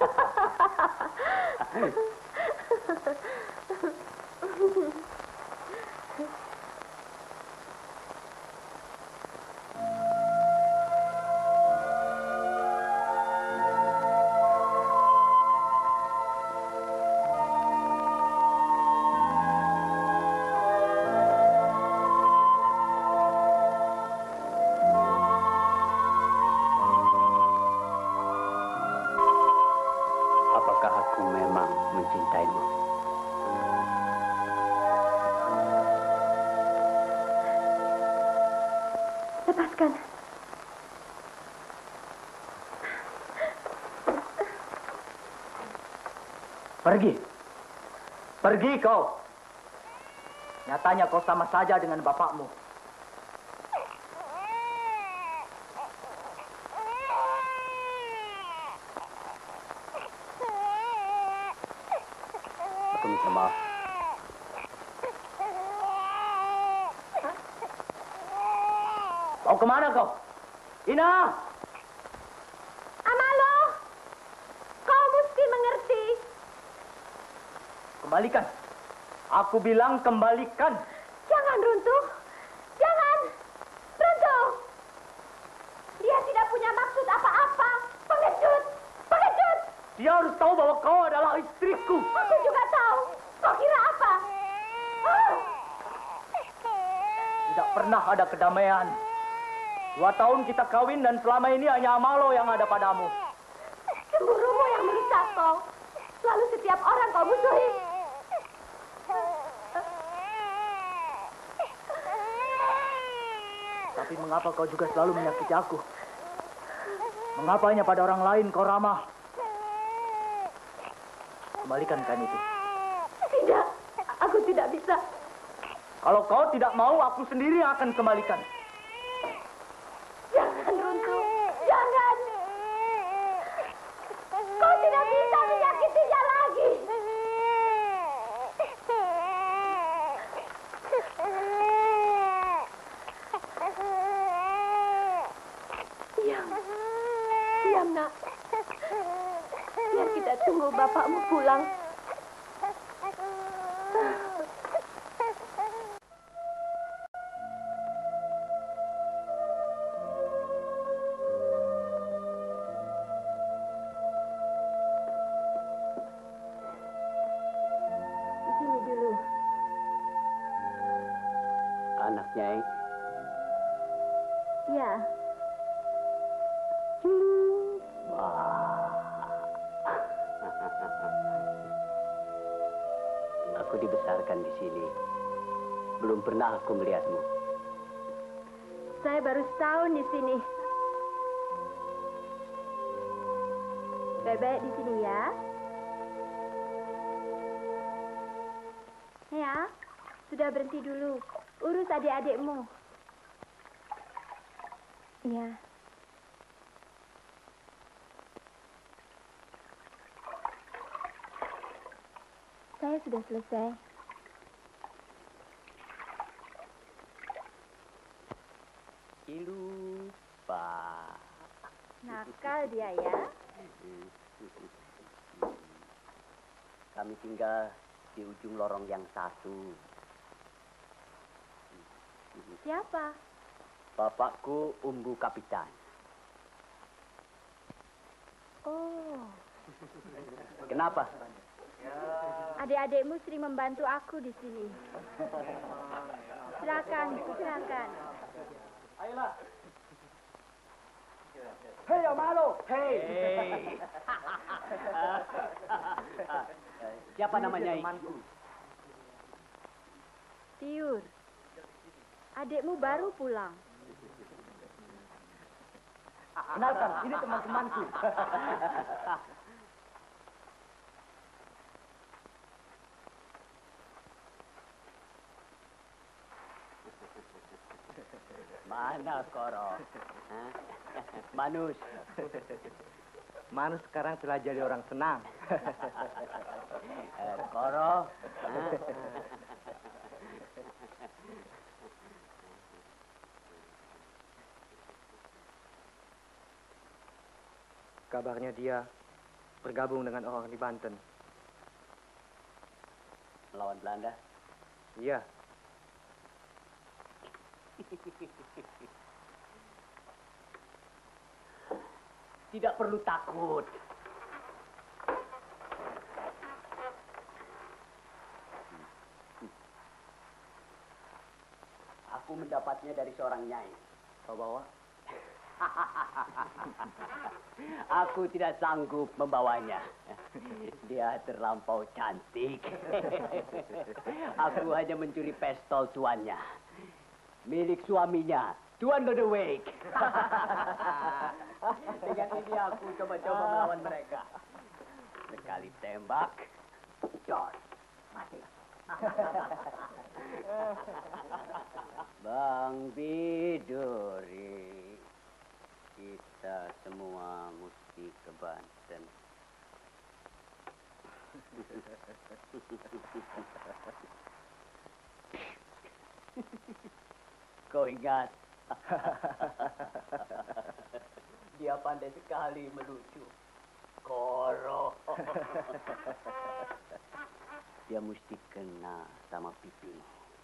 Apakah aku memang mencintaimu? Lepaskan. Pergi. Pergi kau. Nyatanya kau sama saja dengan bapakmu. Aku minta maaf. Mau kemana kau? Ina! Amalo, kau mesti mengerti. Kembalikan. Aku bilang kembalikan. Jangan runtuh. Jangan. Runtuh. Dia tidak punya maksud apa-apa. Pengecut. Pengecut. Dia harus tahu bahwa kau adalah istriku. Aku juga tahu. Kau kira apa? Ah. Tidak pernah ada kedamaian. Dua tahun kita kawin dan selama ini hanya Amalo yang ada padamu. Cemburumu yang merusak kau. Lalu setiap orang kau musuhi. Tapi mengapa kau juga selalu menyakiti aku? Mengapa hanya pada orang lain kau ramah? kembalikan kain itu. Tidak, aku tidak bisa. Kalau kau tidak mau, aku sendiri yang akan kembalikan. Jangan, Runtu. Jangan. Kau tidak bisa menyakitinya lagi. Diam. Diam, nak. Biar kita tunggu bapakmu pulang. Di sini dulu. Anak Nyai. Ya. Aku dibesarkan di sini. Belum pernah aku melihatmu. Saya baru setahun di sini. Baik-baik di sini ya. Ya, sudah berhenti dulu. Urus adik-adikmu. Ya. Saya sudah selesai. Lupa. Nakal dia ya. Kami tinggal di ujung lorong yang satu. Siapa? Bapakku Umbu Kapitan. Oh, Kenapa? adik-adikmu sering membantu aku di sini. Silakan, silakan. Ayolah. Hei, Amalo. Hei. Siapa namanya? Tiur, adikmu baru pulang. Kenalkan, ini teman-temanku. Mana Koro? Hah? Manus. Manus sekarang telah jadi orang senang. Eh, Koro. Hah? Kabarnya dia bergabung dengan orang di Banten. Melawan Belanda? Iya. Tidak perlu takut. Aku mendapatnya dari seorang nyai. Kau bawa? Aku tidak sanggup membawanya. Dia terlampau cantik. Aku hanya mencuri pistol tuannya. Milik suaminya, Tuan Lodewijk. Dengan ini aku coba-coba melawan mereka. Sekali tembak, jor, mati. Bang Biduri, kita semua mesti ke Banten. Kau ingat? Dia pandai sekali melucu. Koro. Dia mesti kena sama pipimu.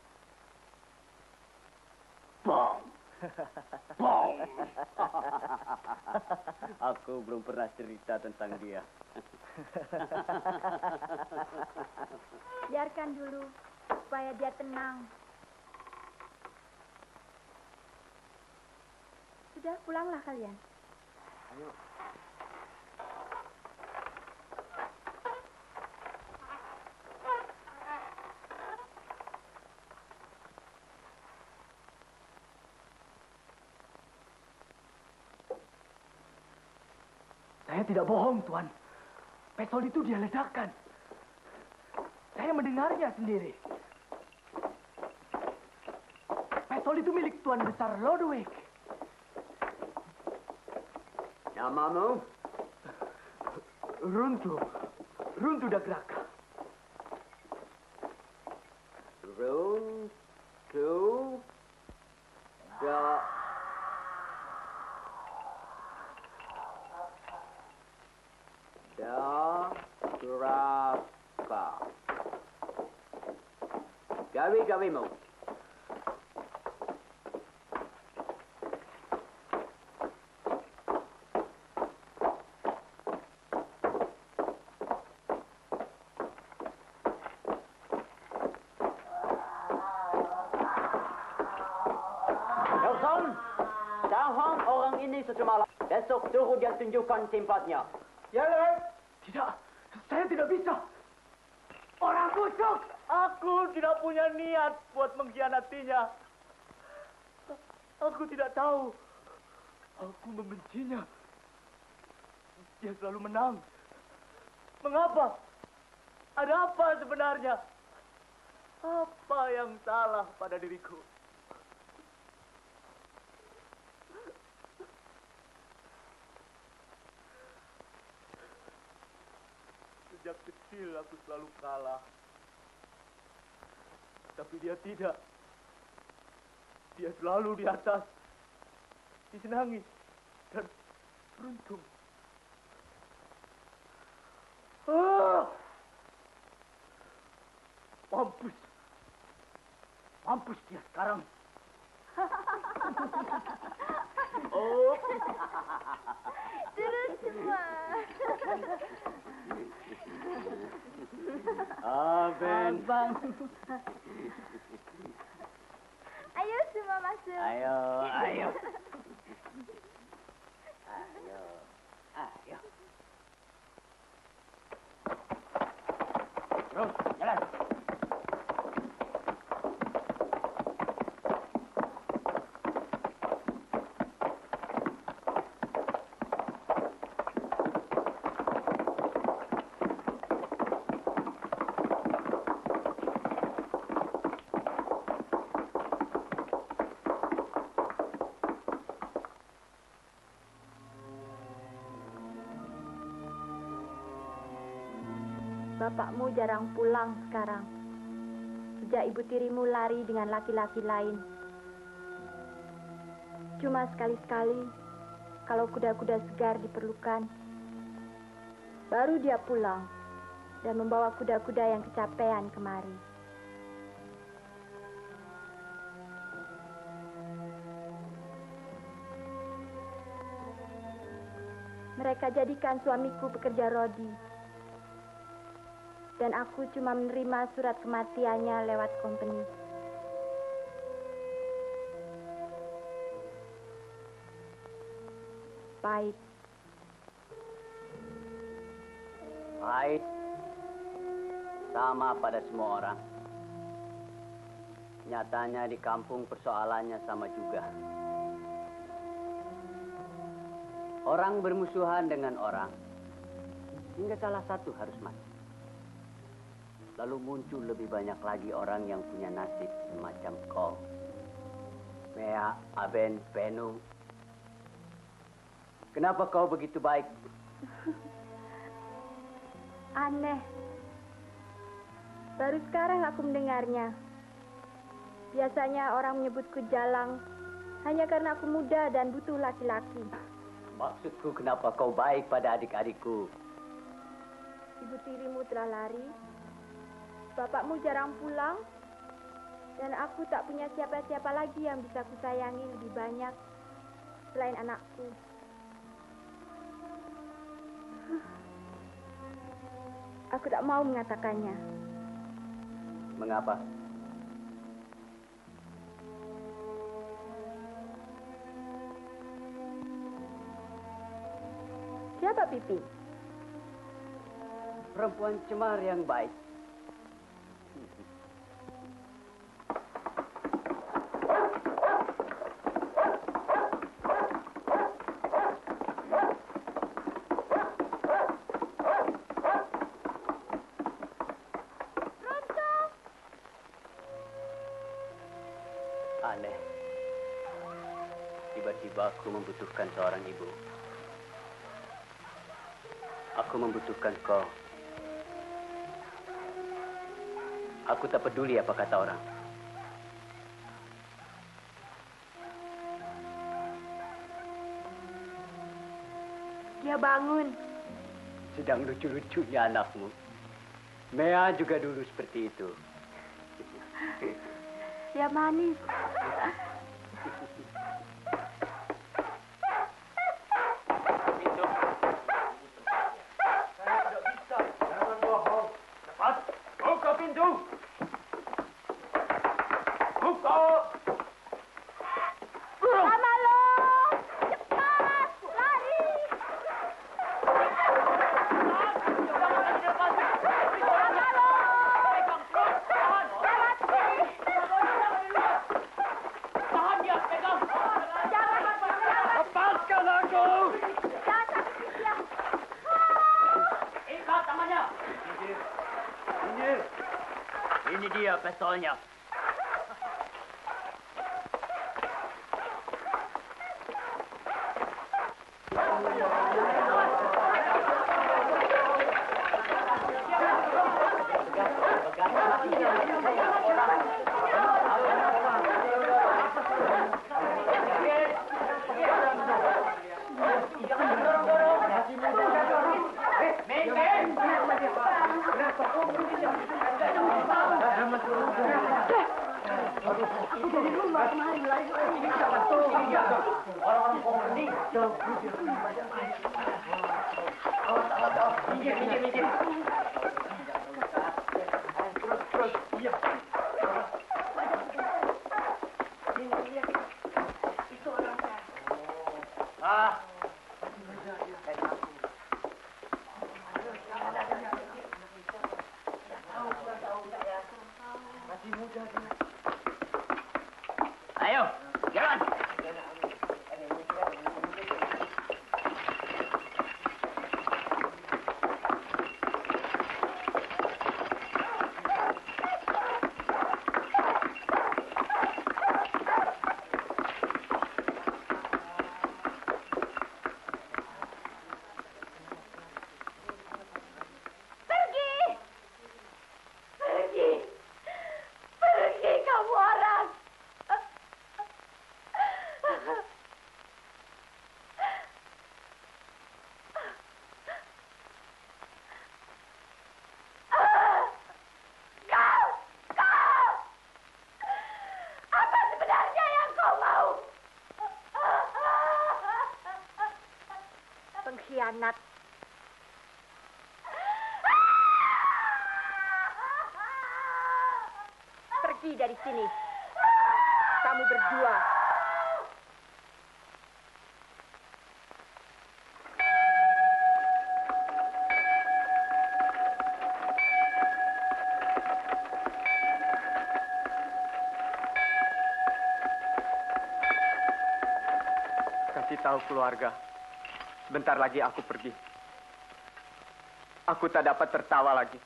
Bom. Bom. Aku belum pernah cerita tentang dia. Biarkan dulu, supaya dia tenang. Sudah, pulanglah kalian. Ayo. Saya tidak bohong, Tuan. Pistol itu dia ledakan. Saya mendengarnya sendiri. Pistol itu milik Tuan Besar Lodewijk. Namamu? Runtu. Runtu Dagraka. Runtu da... Dagraka. Gawi-gawimu. Nelson, tahan orang ini semalam. Besok suruh dia tunjukkan tempatnya. Ya, Lek. Tidak, saya tidak bisa. Orang busuk. Aku tidak punya niat buat mengkhianatinya. Aku tidak tahu. Aku membencinya. Dia selalu menang. Mengapa? Ada apa sebenarnya? Apa yang salah pada diriku? Sejak kecil aku selalu kalah. Tapi dia tidak. Dia selalu di atas. Disenangi dan beruntung. Ah! Mampus. Mampus dia sekarang. Oh. Terus semua. Aben. Bang. Ayo semua masuk. Ayo, ayo. Ayo. Ayo. Terus, jalan. Bapakmu jarang pulang sekarang. Sejak ibu tirimu lari dengan laki-laki lain. Cuma sekali-sekali, kalau kuda-kuda segar diperlukan, baru dia pulang dan membawa kuda-kuda yang kecapean kemari. Mereka jadikan suamiku pekerja rodi. Dan aku cuma menerima surat kematiannya lewat company. Pahit. Pahit. Sama pada semua orang. Nyatanya di kampung persoalannya sama juga. Orang bermusuhan dengan orang. Hingga salah satu harus mati. Lalu muncul lebih banyak lagi orang yang punya nasib semacam kau. Mea, Aben, Penu. Kenapa kau begitu baik? Aneh. Baru sekarang aku mendengarnya. Biasanya orang menyebutku jalang hanya karena aku muda dan butuh laki-laki. Maksudku kenapa kau baik pada adik-adikku? Ibu tirimu telah lari. Bapakmu jarang pulang, dan aku tak punya siapa-siapa lagi yang bisa kusayangi lebih banyak selain anakku. Aku tak mau mengatakannya. Mengapa? Siapa Pipi? Perempuan cemar yang baik. Tiba-tiba aku membutuhkan seorang ibu. Aku membutuhkan kau. Aku tak peduli apa kata orang. Dia bangun. Sedang lucu-lucunya anakmu. Mea juga dulu seperti itu. Dia manis. Buka pintu! Buka! Amalo! Cepat! Lari! Amalo! Tahan dia, pegang! Jangan! Lepaskan aku! Jangan sakiti dia! Ikat tangannya! Ini dia pistolnya. Ayo, jalan. Pergi! Pergi! Pergi kamu orang! Kau! Kau! Apa sebenarnya yang kau mau? Pengkhianat. Pergi dari sini. Kamu berdua. Kasih tahu keluarga. Bentar lagi aku pergi. Aku tak dapat tertawa lagi.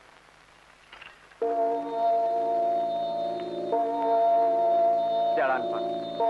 Jalan, Pak.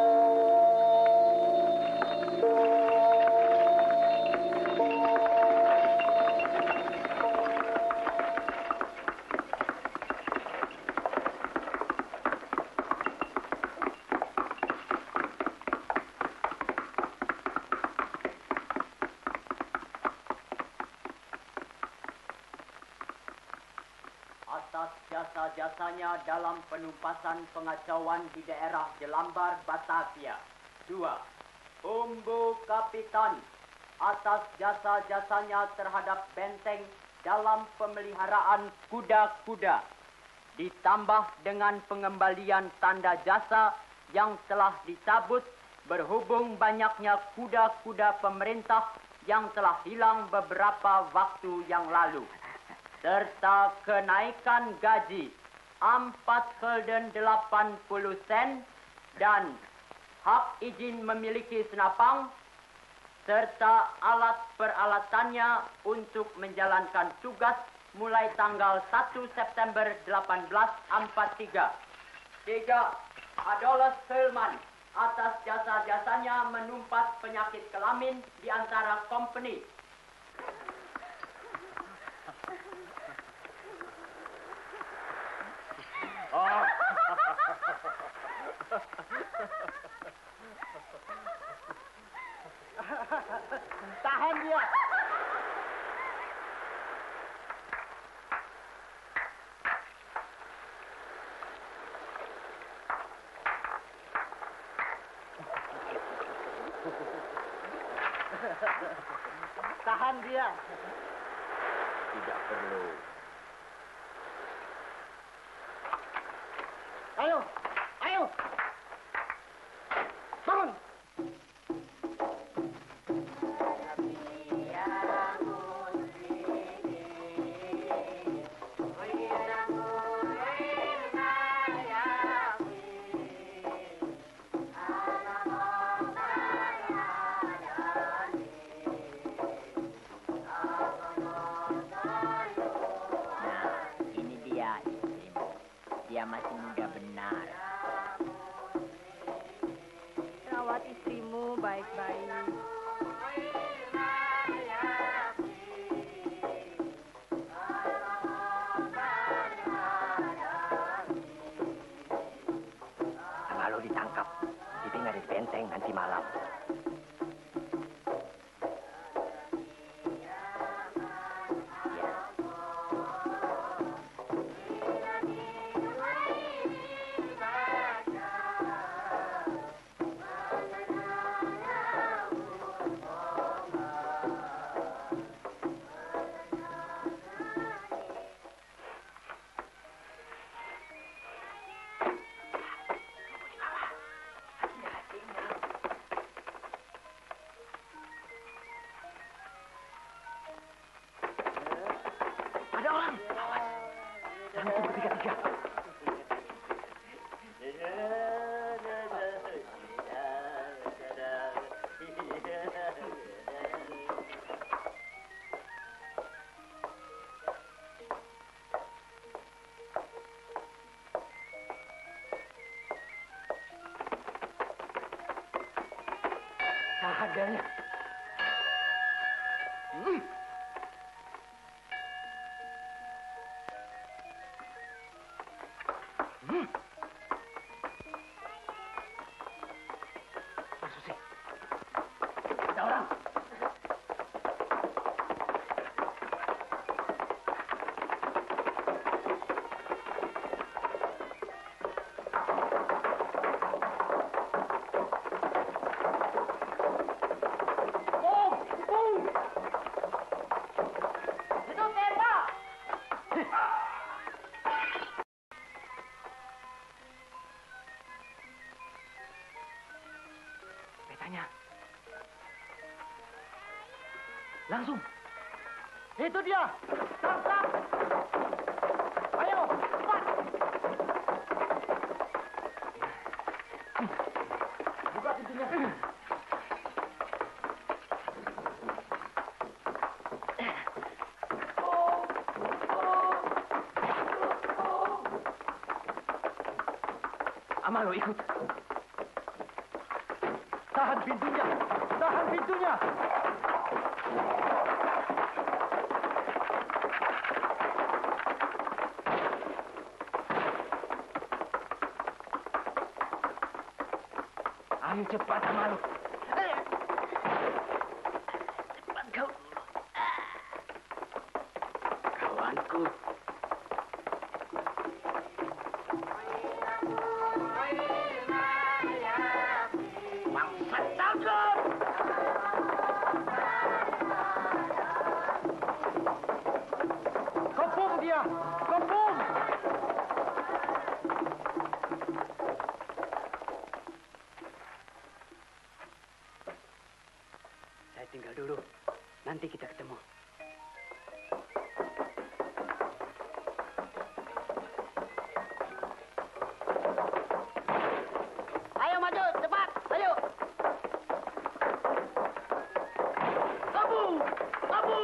Atas jasa-jasanya dalam penumpasan pengacauan di daerah Jelambar, Batavia. Dua. Umbu Kapitan atas jasa-jasanya terhadap benteng dalam pemeliharaan kuda-kuda. Ditambah dengan pengembalian tanda jasa yang telah dicabut berhubung banyaknya kuda-kuda pemerintah yang telah hilang beberapa waktu yang lalu. Serta kenaikan gaji empat gulden delapan puluh sen dan hak izin memiliki senapang serta alat peralatannya untuk menjalankan tugas mulai tanggal satu September seribu delapan ratus empat puluh tiga. Tiga. Adolos Hillman atas jasa-jasanya menumpas penyakit kelamin di antara company. Oh. Tahan dia. Tahan dia. Tidak perlu. Ayo, ayo. Bangun. Dia masih muda benar. Rawat istrimu baik-baik. Kalau ditangkap, ditinggal di benteng nanti malam. Ada orang. Awas. Jangan tunggu tiga-tiga. Tahan dia. Hmm. Hmm. Mas Susi. Ada orang. Bom! Bom! Itu tembak! Petanya. Langsung. Itu dia. Tangkap. Ayo, cepat. Buka pintunya. Amalo, ikut. Tahan pintunya. Tahan pintunya. Ayo cepat, Amalo. Cepat kau. Kawanku. Bangsat takut. Kepung dia. Kepung. Saya tinggal dulu. Nanti kita ketemu. Ayo maju, cepat, ayo. Kabu, kabu.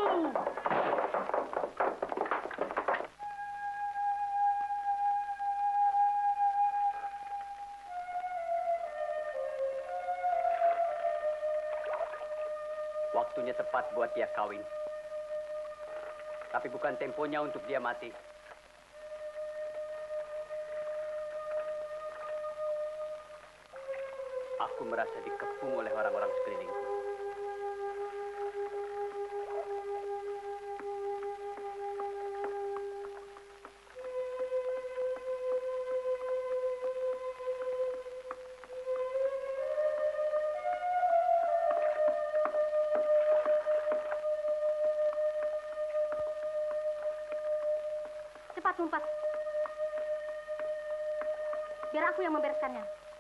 Waktunya tepat buat dia kawin. Tapi bukan temponya untuk dia mati. Aku merasa dikepung oleh orang-orang sekelilingku. Cepat Mumpat. Biar aku yang membereskannya.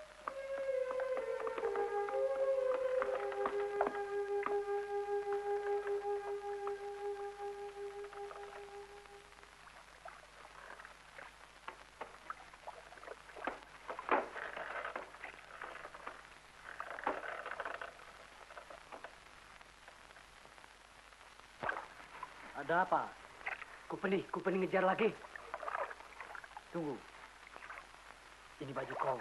Ada apa? Kupeni, Kupeni ngejar lagi. Tunggu. Ini baju kau.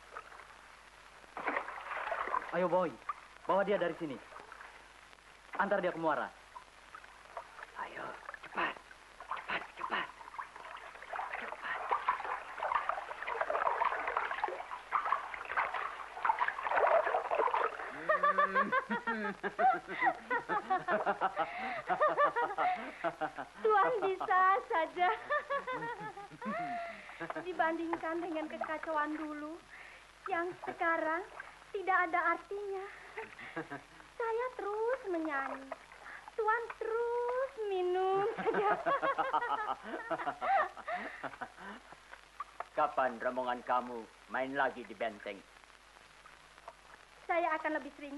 Ayo boy, bawa dia dari sini. Antar dia ke muara. Ayo, cepat. Cepat, cepat. Cepat. Tuan bisa saja. Dibandingkan dengan kekacauan dulu, yang sekarang tidak ada artinya. Saya terus menyanyi. Tuan terus minum saja. Kapan rombongan kamu main lagi di benteng? Saya akan lebih sering.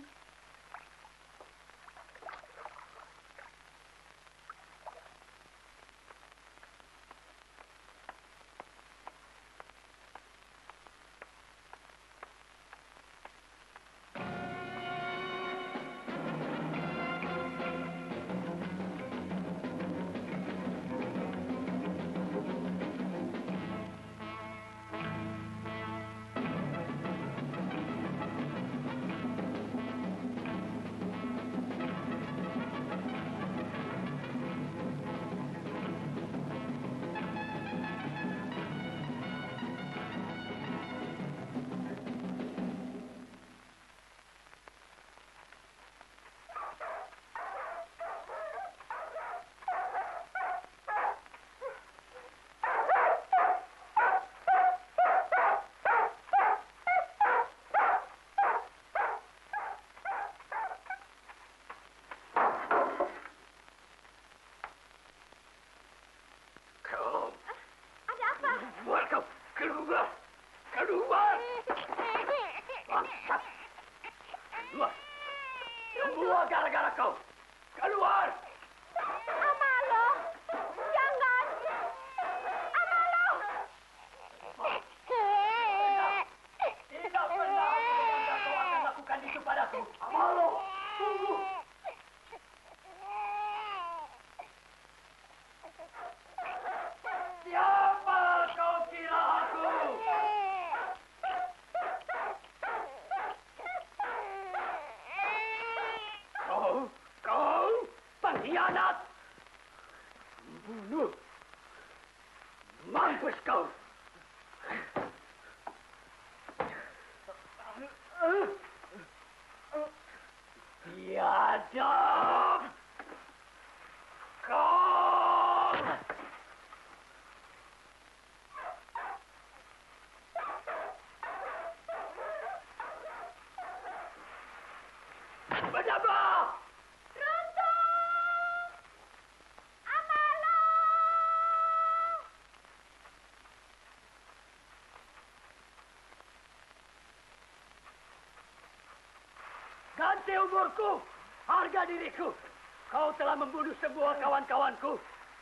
Ganti umurku, harga diriku. Kau telah membunuh semua kawan-kawanku.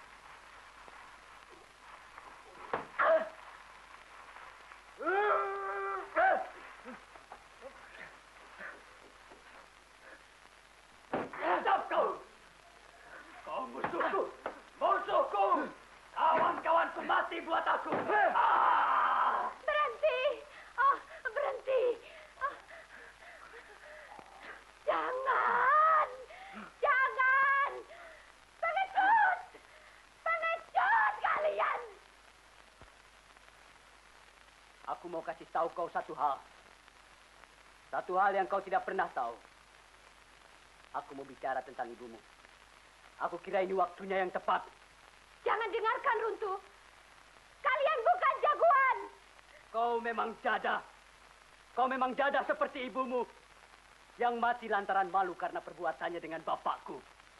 Stop kau. Kau musuhku, musuhku. Kawan-kawanku mati buat aku. Ah! Berhenti! Oh, berhenti! Oh. Jangan! mau kasih tahu kau satu hal. Satu hal yang kau tidak pernah tahu. Aku mau bicara tentang ibumu. Aku kira ini waktunya yang tepat. Jangan dengarkan, Runtu. Kalian bukan jagoan. Kau memang jada. Kau memang jada seperti ibumu. Yang mati lantaran malu karena perbuatannya dengan bapakku.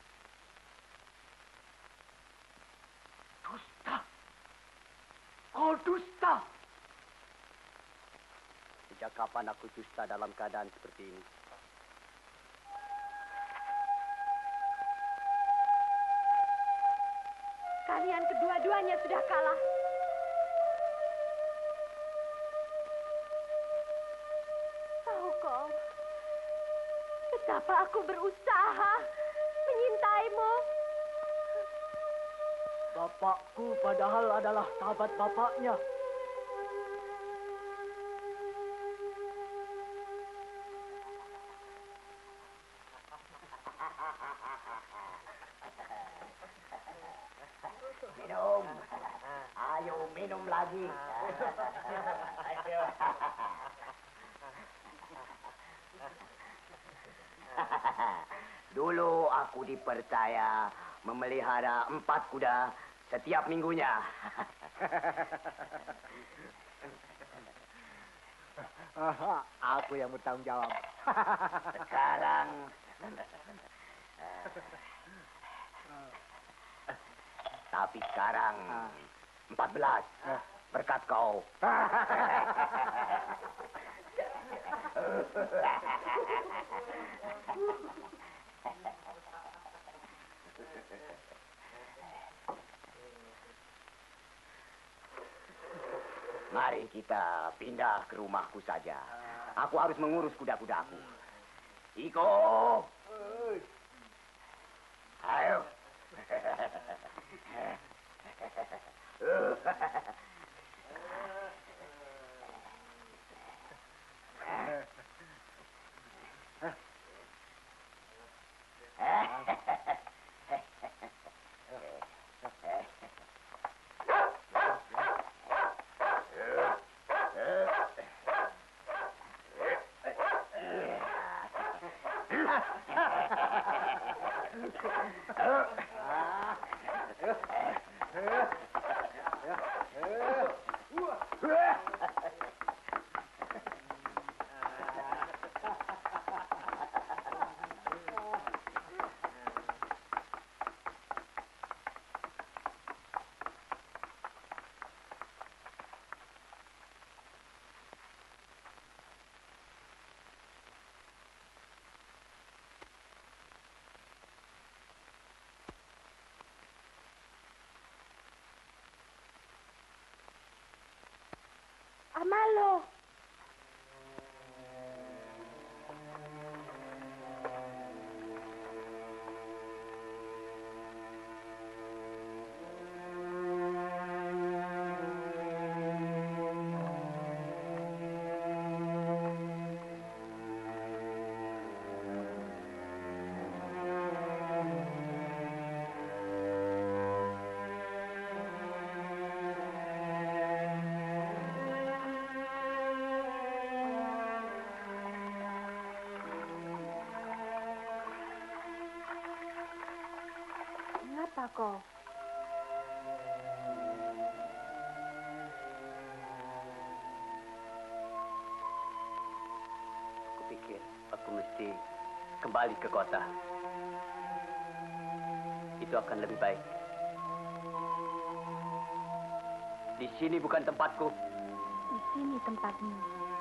Dusta. Kau dusta. Sejak kapan aku dusta dalam keadaan seperti ini? Kalian kedua-duanya sudah kalah. Tahu kau, betapa aku berusaha menyintaimu. Bapakku padahal adalah sahabat bapaknya. Minum. Ayo minum lagi. Ayo. Dulu aku dipercaya memelihara empat kuda setiap minggunya. Aku yang bertanggung jawab. Sekarang tapi sekarang empat belas berkat kau. Mari kita pindah ke rumahku saja. Aku harus mengurus kuda-kudaku. Iko. Ayo. Amalo. Mengapa kau? Kupikir aku mesti kembali ke kota. Itu akan lebih baik. Di sini bukan tempatku. Di sini tempatmu.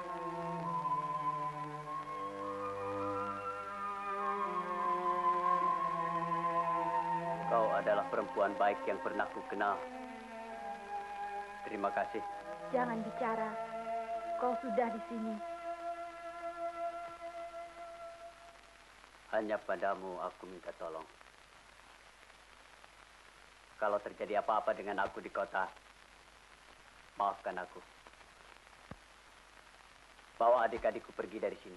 Kau adalah perempuan baik yang pernah ku kenal. Terima kasih. Jangan bicara. Kau sudah di sini. Hanya padamu aku minta tolong. Kalau terjadi apa-apa dengan aku di kota, maafkan aku. Bawa adik-adikku pergi dari sini.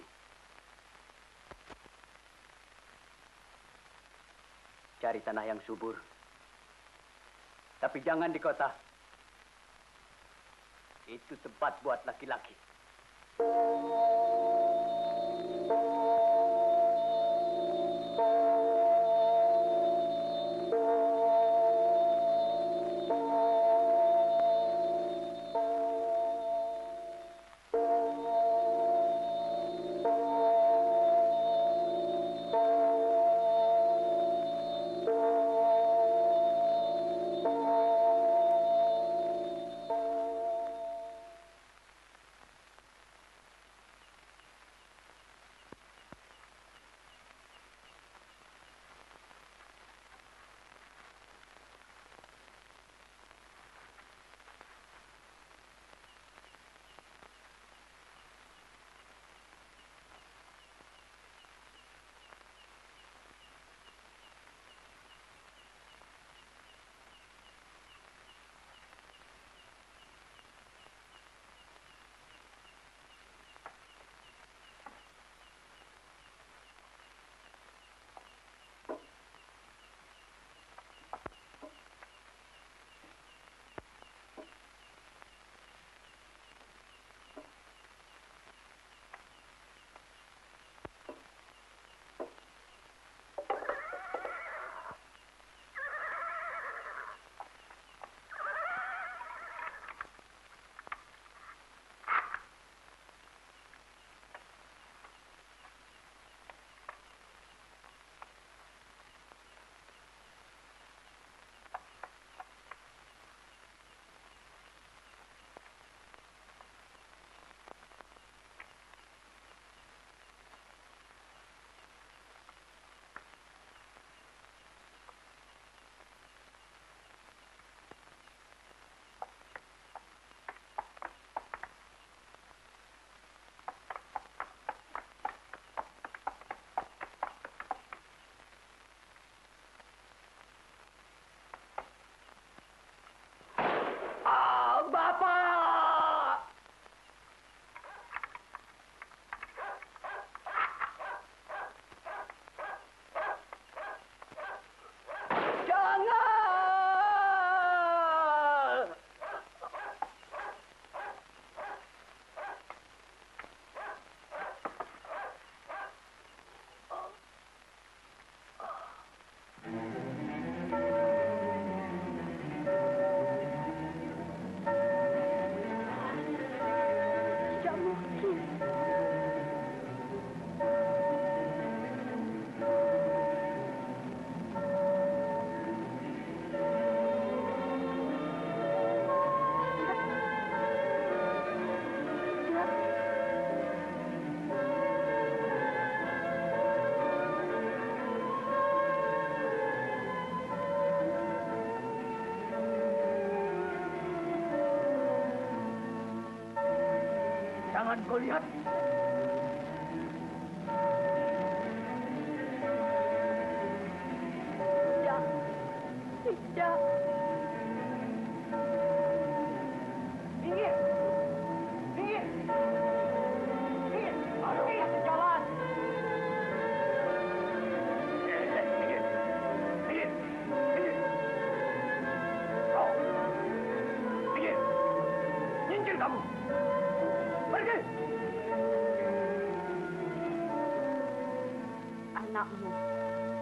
Cari tanah yang subur. Tapi jangan di kota. Itu tempat buat laki-laki. Jangan kau lihat. Tidak. Tidak. Minggir. Minggir. Minggir. Ayo kita jalan. Minggir. Minggir. Minggir. Kau. Minggir. Nyingkir kamu. Pergi. Anakmu